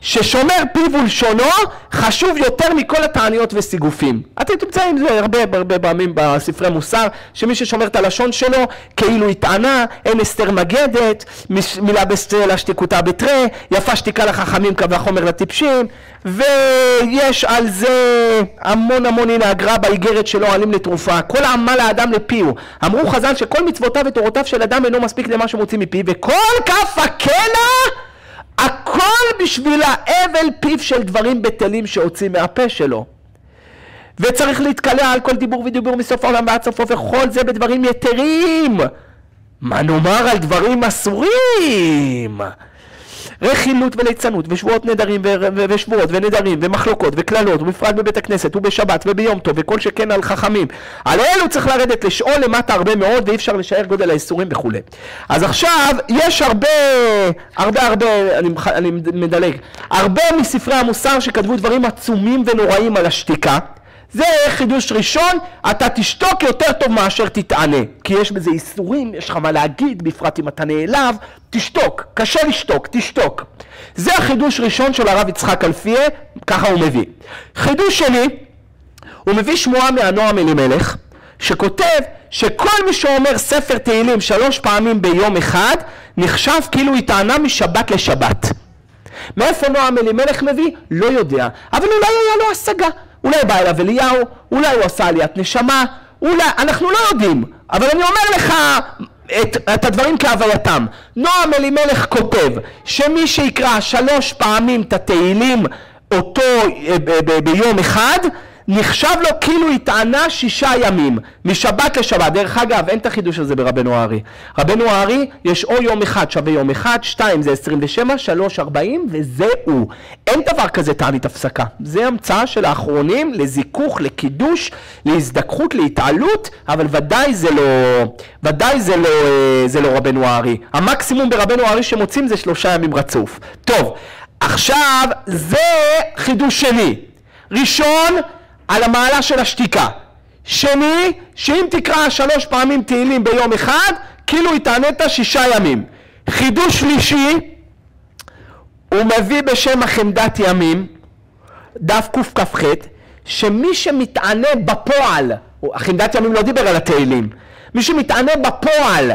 ששומר פיו ולשונו חשוב יותר מכל התעניות וסיגופים. אתם תמצאים זה הרבה פעמים בספרי מוסר, שמי ששומר את הלשון שלו כאילו התענה, אין אסתר מגדת, מילה בסתר להשתיקותה בתרי, יפה שתיקה לחכמים והחומר לטיפשים, ויש על זה המון הנה הגר"א באיגרת שלו עלים לתרופה, כל העמל האדם לפיו. אמרו חז"ל שכל מצוותיו ותורותיו של אדם אינו מספיק למה שמוציא מפיו, וכל כף הקלע הכל בשביל האבל פיו של דברים בטלים שהוציא מהפה שלו. וצריך להתקלע על כל דיבור ודיבור מסוף העולם ועד סופו, וכל זה בדברים יתרים. מה נאמר על דברים אסורים? רכילות וליצנות ושבועות נדרים ושבועות ונדרים ומחלוקות וכללות ובפרט בבית הכנסת ובשבת וביום טוב וכל שכן על חכמים. על אלו צריך לרדת לשאול למטה הרבה מאוד, ואי אפשר לשער גודל האיסורים וכו'. אז עכשיו יש הרבה, אני מדלג, הרבה מספרי המוסר שכתבו דברים עצומים ונוראים על השתיקה. זה חידוש ראשון, אתה תשתוק יותר טוב מאשר תתענה, כי יש בזה איסורים, יש לך מה להגיד, בפרט אם אתה נעלב, תשתוק, קשה לשתוק, תשתוק. זה החידוש ראשון של הרב יצחק אלפיה, ככה הוא מביא. חידוש שני, הוא מביא שמועה מהנועם אלימלך, שכותב שכל מי שאומר ספר תהילים 3 פעמים ביום אחד, נחשב כאילו היא טענה משבת לשבת. מאיפה נועם אלימלך מביא? לא יודע, אבל אולי היה לו השגה. אולי בא אליו אליהו, אולי הוא עשה עליית נשמה, אולי, אנחנו לא יודעים, אבל אני אומר לך את הדברים כהווייתם. נועם אלימלך כותב שמי שיקרא 3 פעמים את התהילים אותו ביום אחד, נחשב לו כאילו היא טענה 6 ימים, משבת לשבת. דרך אגב, אין את החידוש הזה ברבנו הארי. רבנו הארי יש או יום אחד שווה יום אחד, 2 זה 27, 3 40 וזהו. אין דבר כזה תענית הפסקה. זה המצאה של האחרונים לזיכוך, לקידוש, להזדככות, להתעלות, אבל ודאי זה לא רבנו הארי. המקסימום ברבנו הארי שמוצאים זה 3 ימים רצוף. טוב, עכשיו זה חידוש שני. ראשון, על המעלה של השתיקה. שני, שאם תקרא 3 פעמים תהילים ביום אחד, כאילו התענית 6 ימים. חידוש שלישי, הוא מביא בשם החמדת ימים, דף קכ"ח, שמי שמתענה בפועל, החמדת ימים לא דיבר על התהילים, מי שמתענה בפועל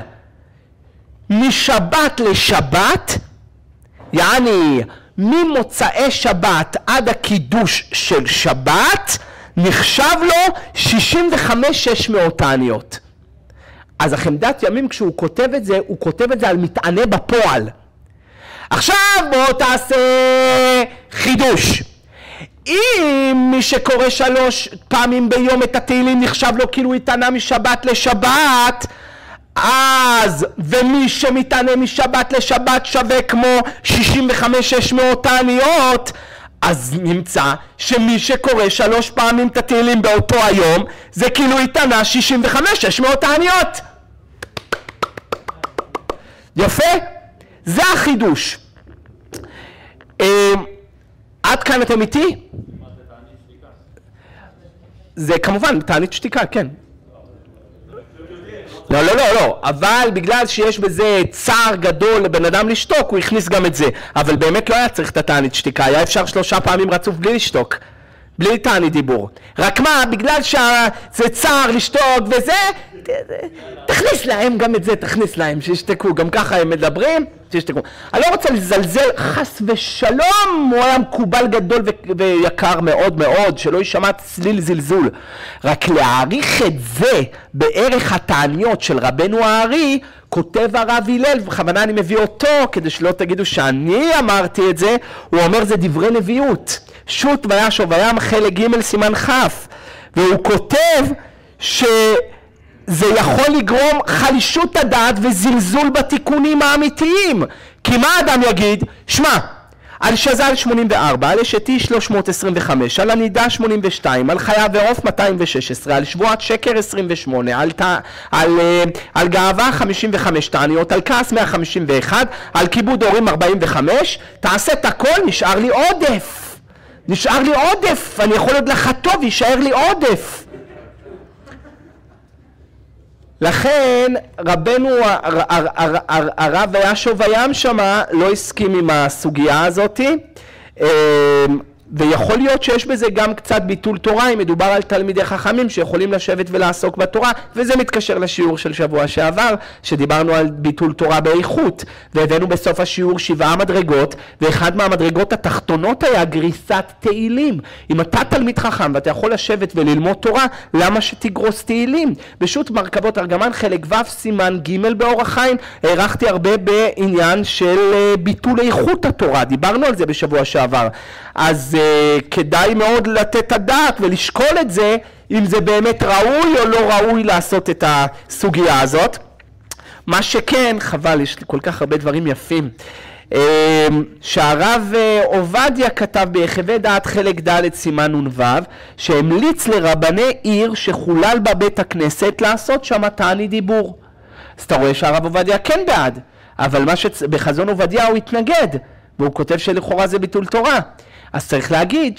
משבת לשבת, יעני ממוצאי שבת עד הקידוש של שבת, נחשב לו 65,600 תעניות. אז החמדת ימים כשהוא כותב את זה, הוא כותב את זה על מתענה בפועל. עכשיו בוא תעשה חידוש. אם מי שקורא 3 פעמים ביום את התהילים נחשב לו כאילו התענה משבת לשבת, אז ומי שמתענה משבת לשבת שווה כמו 65,600 תעניות, אז נמצא שמי שקורא 3 פעמים את התהילים באותו היום זה כאילו התענה 65,600 תעניות. יפה? זה החידוש. עד כאן אתם איתי? זה כמובן תענית שתיקה, כן. לא, אבל בגלל שיש בזה צער גדול לבן אדם לשתוק, הוא הכניס גם את זה. אבל באמת לא היה צריך את התענית שתיקה, היה אפשר 3 פעמים רצוף בלי לשתוק, בלי תענית דיבור. רק מה, בגלל שזה צער לשתוק וזה, תכניס להם גם את זה, תכניס להם, שישתקו, גם ככה הם מדברים, שישתקו. אני לא רוצה לזלזל, חס ושלום, הוא היה מקובל גדול ויקר מאוד מאוד, שלא יישמע צליל זלזול. רק להעריך את זה בערך התעניות של רבנו הארי, כותב הרב הלל, ובכוונה אני מביא אותו, כדי שלא תגידו שאני אמרתי את זה, הוא אומר זה דברי נביאות. שו"ת וישוב וים חלק ג' סימן כ', והוא כותב זה יכול לגרום חלישות הדעת וזלזול בתיקונים האמיתיים. כי מה האדם יגיד? שמע, על שזל 84, על אשתי 325, על הנידה 82, על חיה ועוף 216, על שבועת שקר 28, על גאווה 55 תעניות, על כעס 151, על כיבוד הורים 45, תעשה את הכל, נשאר לי עודף, אני יכול עוד לך טוב, יישאר לי עודף. לכן רבנו הרב ישוב וים שמה לא הסכים עם הסוגיה הזאת, ויכול להיות שיש בזה גם קצת ביטול תורה, אם מדובר על תלמידי חכמים שיכולים לשבת ולעסוק בתורה, וזה מתקשר לשיעור של שבוע שעבר, שדיברנו על ביטול תורה באיכות, והבאנו בסוף השיעור 7 מדרגות, ואחד מהמדרגות התחתונות היה גריסת תהילים. אם אתה תלמיד חכם ואתה יכול לשבת וללמוד תורה, למה שתגרוס תהילים? בשו"ת מרכבות ארגמן חלק ו' סימן ג' באור החיים, הערכתי הרבה בעניין של ביטול איכות התורה, דיברנו על זה בשבוע שעבר. אז כדאי מאוד לתת הדעת ולשקול את זה, אם זה באמת ראוי או לא ראוי לעשות את הסוגיה הזאת. מה שכן, חבל, יש לי כל כך הרבה דברים יפים. שהרב עובדיה כתב ביחווה דעת חלק ד' סימן נ"ו, שהמליץ לרבני עיר שחולל בבית הכנסת לעשות שם תענית דיבור. אז אתה רואה שהרב עובדיה כן בעד, אבל מה שבחזון עובדיה הוא התנגד, והוא כותב שלכאורה זה ביטול תורה. אז צריך להגיד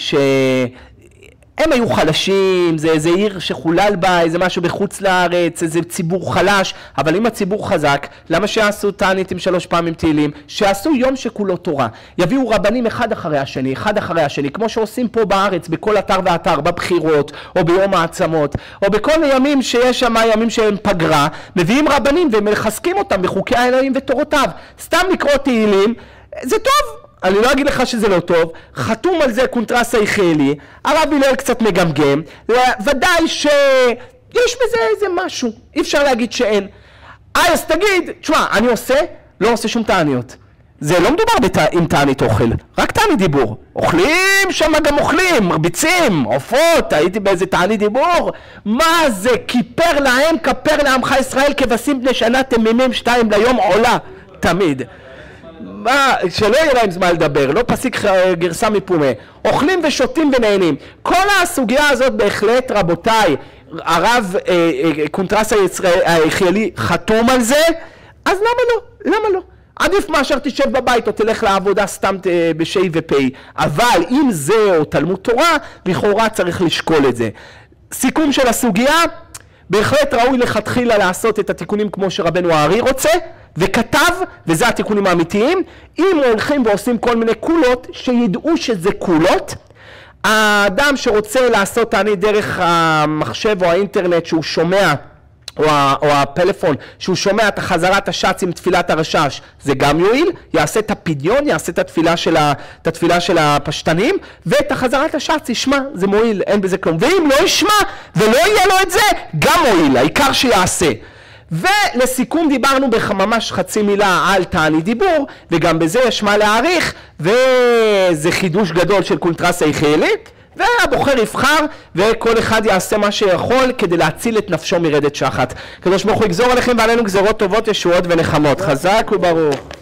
שהם היו חלשים, זה איזה עיר שחולל בה, איזה משהו בחוץ לארץ, איזה ציבור חלש, אבל אם הציבור חזק, למה שעשו תענית עם 3 פעמים תהילים? שעשו יום שכולו תורה. יביאו רבנים אחד אחרי השני, כמו שעושים פה בארץ, בכל אתר ואתר, בבחירות, או ביום העצמות, או בכל ימים שיש שם ימים שהם פגרה, מביאים רבנים ומחזקים אותם בחוקי האלוהים ותורותיו. סתם לקרוא תהילים, זה טוב. אני לא אגיד לך שזה לא טוב, חתום על זה קונטרס היחלי, הרב הלל קצת מגמגם, ודאי שיש בזה איזה משהו, אי אפשר להגיד שאין. אז תגיד, תשמע, אני לא עושה שום תעניות. זה לא מדובר עם תענית אוכל, רק תענית דיבור. אוכלים, שם גם אוכלים, מרביצים, עופות, הייתי באיזה תענית דיבור. מה זה, כפר לעמך ישראל, כבשים בני שנה תמימים 2 ליום עולה, תמיד. שלא יהיה להם זמן לדבר, לא פסיק גרסה מפומה, אוכלים ושותים ונהנים. כל הסוגיה הזאת בהחלט, רבותיי, הרב קונטרס היחלי חתום על זה, אז למה לא? עדיף מאשר תשב בבית או תלך לעבודה סתם בשי ופי, אבל אם זה או תלמוד תורה, לכאורה צריך לשקול את זה. סיכום של הסוגיה, בהחלט ראוי לכתחילה לעשות את התיקונים כמו שרבנו הארי רוצה, וכתב, וזה התיקונים האמיתיים. אם הולכים ועושים כל מיני קולות, שידעו שזה קולות. האדם שרוצה לעשות תענית דרך המחשב או האינטרנט שהוא שומע, או הפלאפון, שהוא שומע את חזרת השץ עם תפילת הרשש, זה גם יועיל, יעשה את הפדיון, יעשה את התפילה של הפשטנים, ואת החזרת השץ ישמע, זה מועיל, אין בזה כלום. ואם לא ישמע ולא יהיה לו את זה, גם מועיל, העיקר שיעשה. ולסיכום דיברנו ממש חצי מילה על תענית דיבור, וגם בזה יש מה להעריך, וזה חידוש גדול של קונטרס היחלי, והבוחר יבחר, וכל אחד יעשה מה שיכול כדי להציל את נפשו מרדת שחת. הקדוש ברוך הוא יגזור עליכם ועלינו גזרות טובות, ישועות ונחמות. חזק וברוך.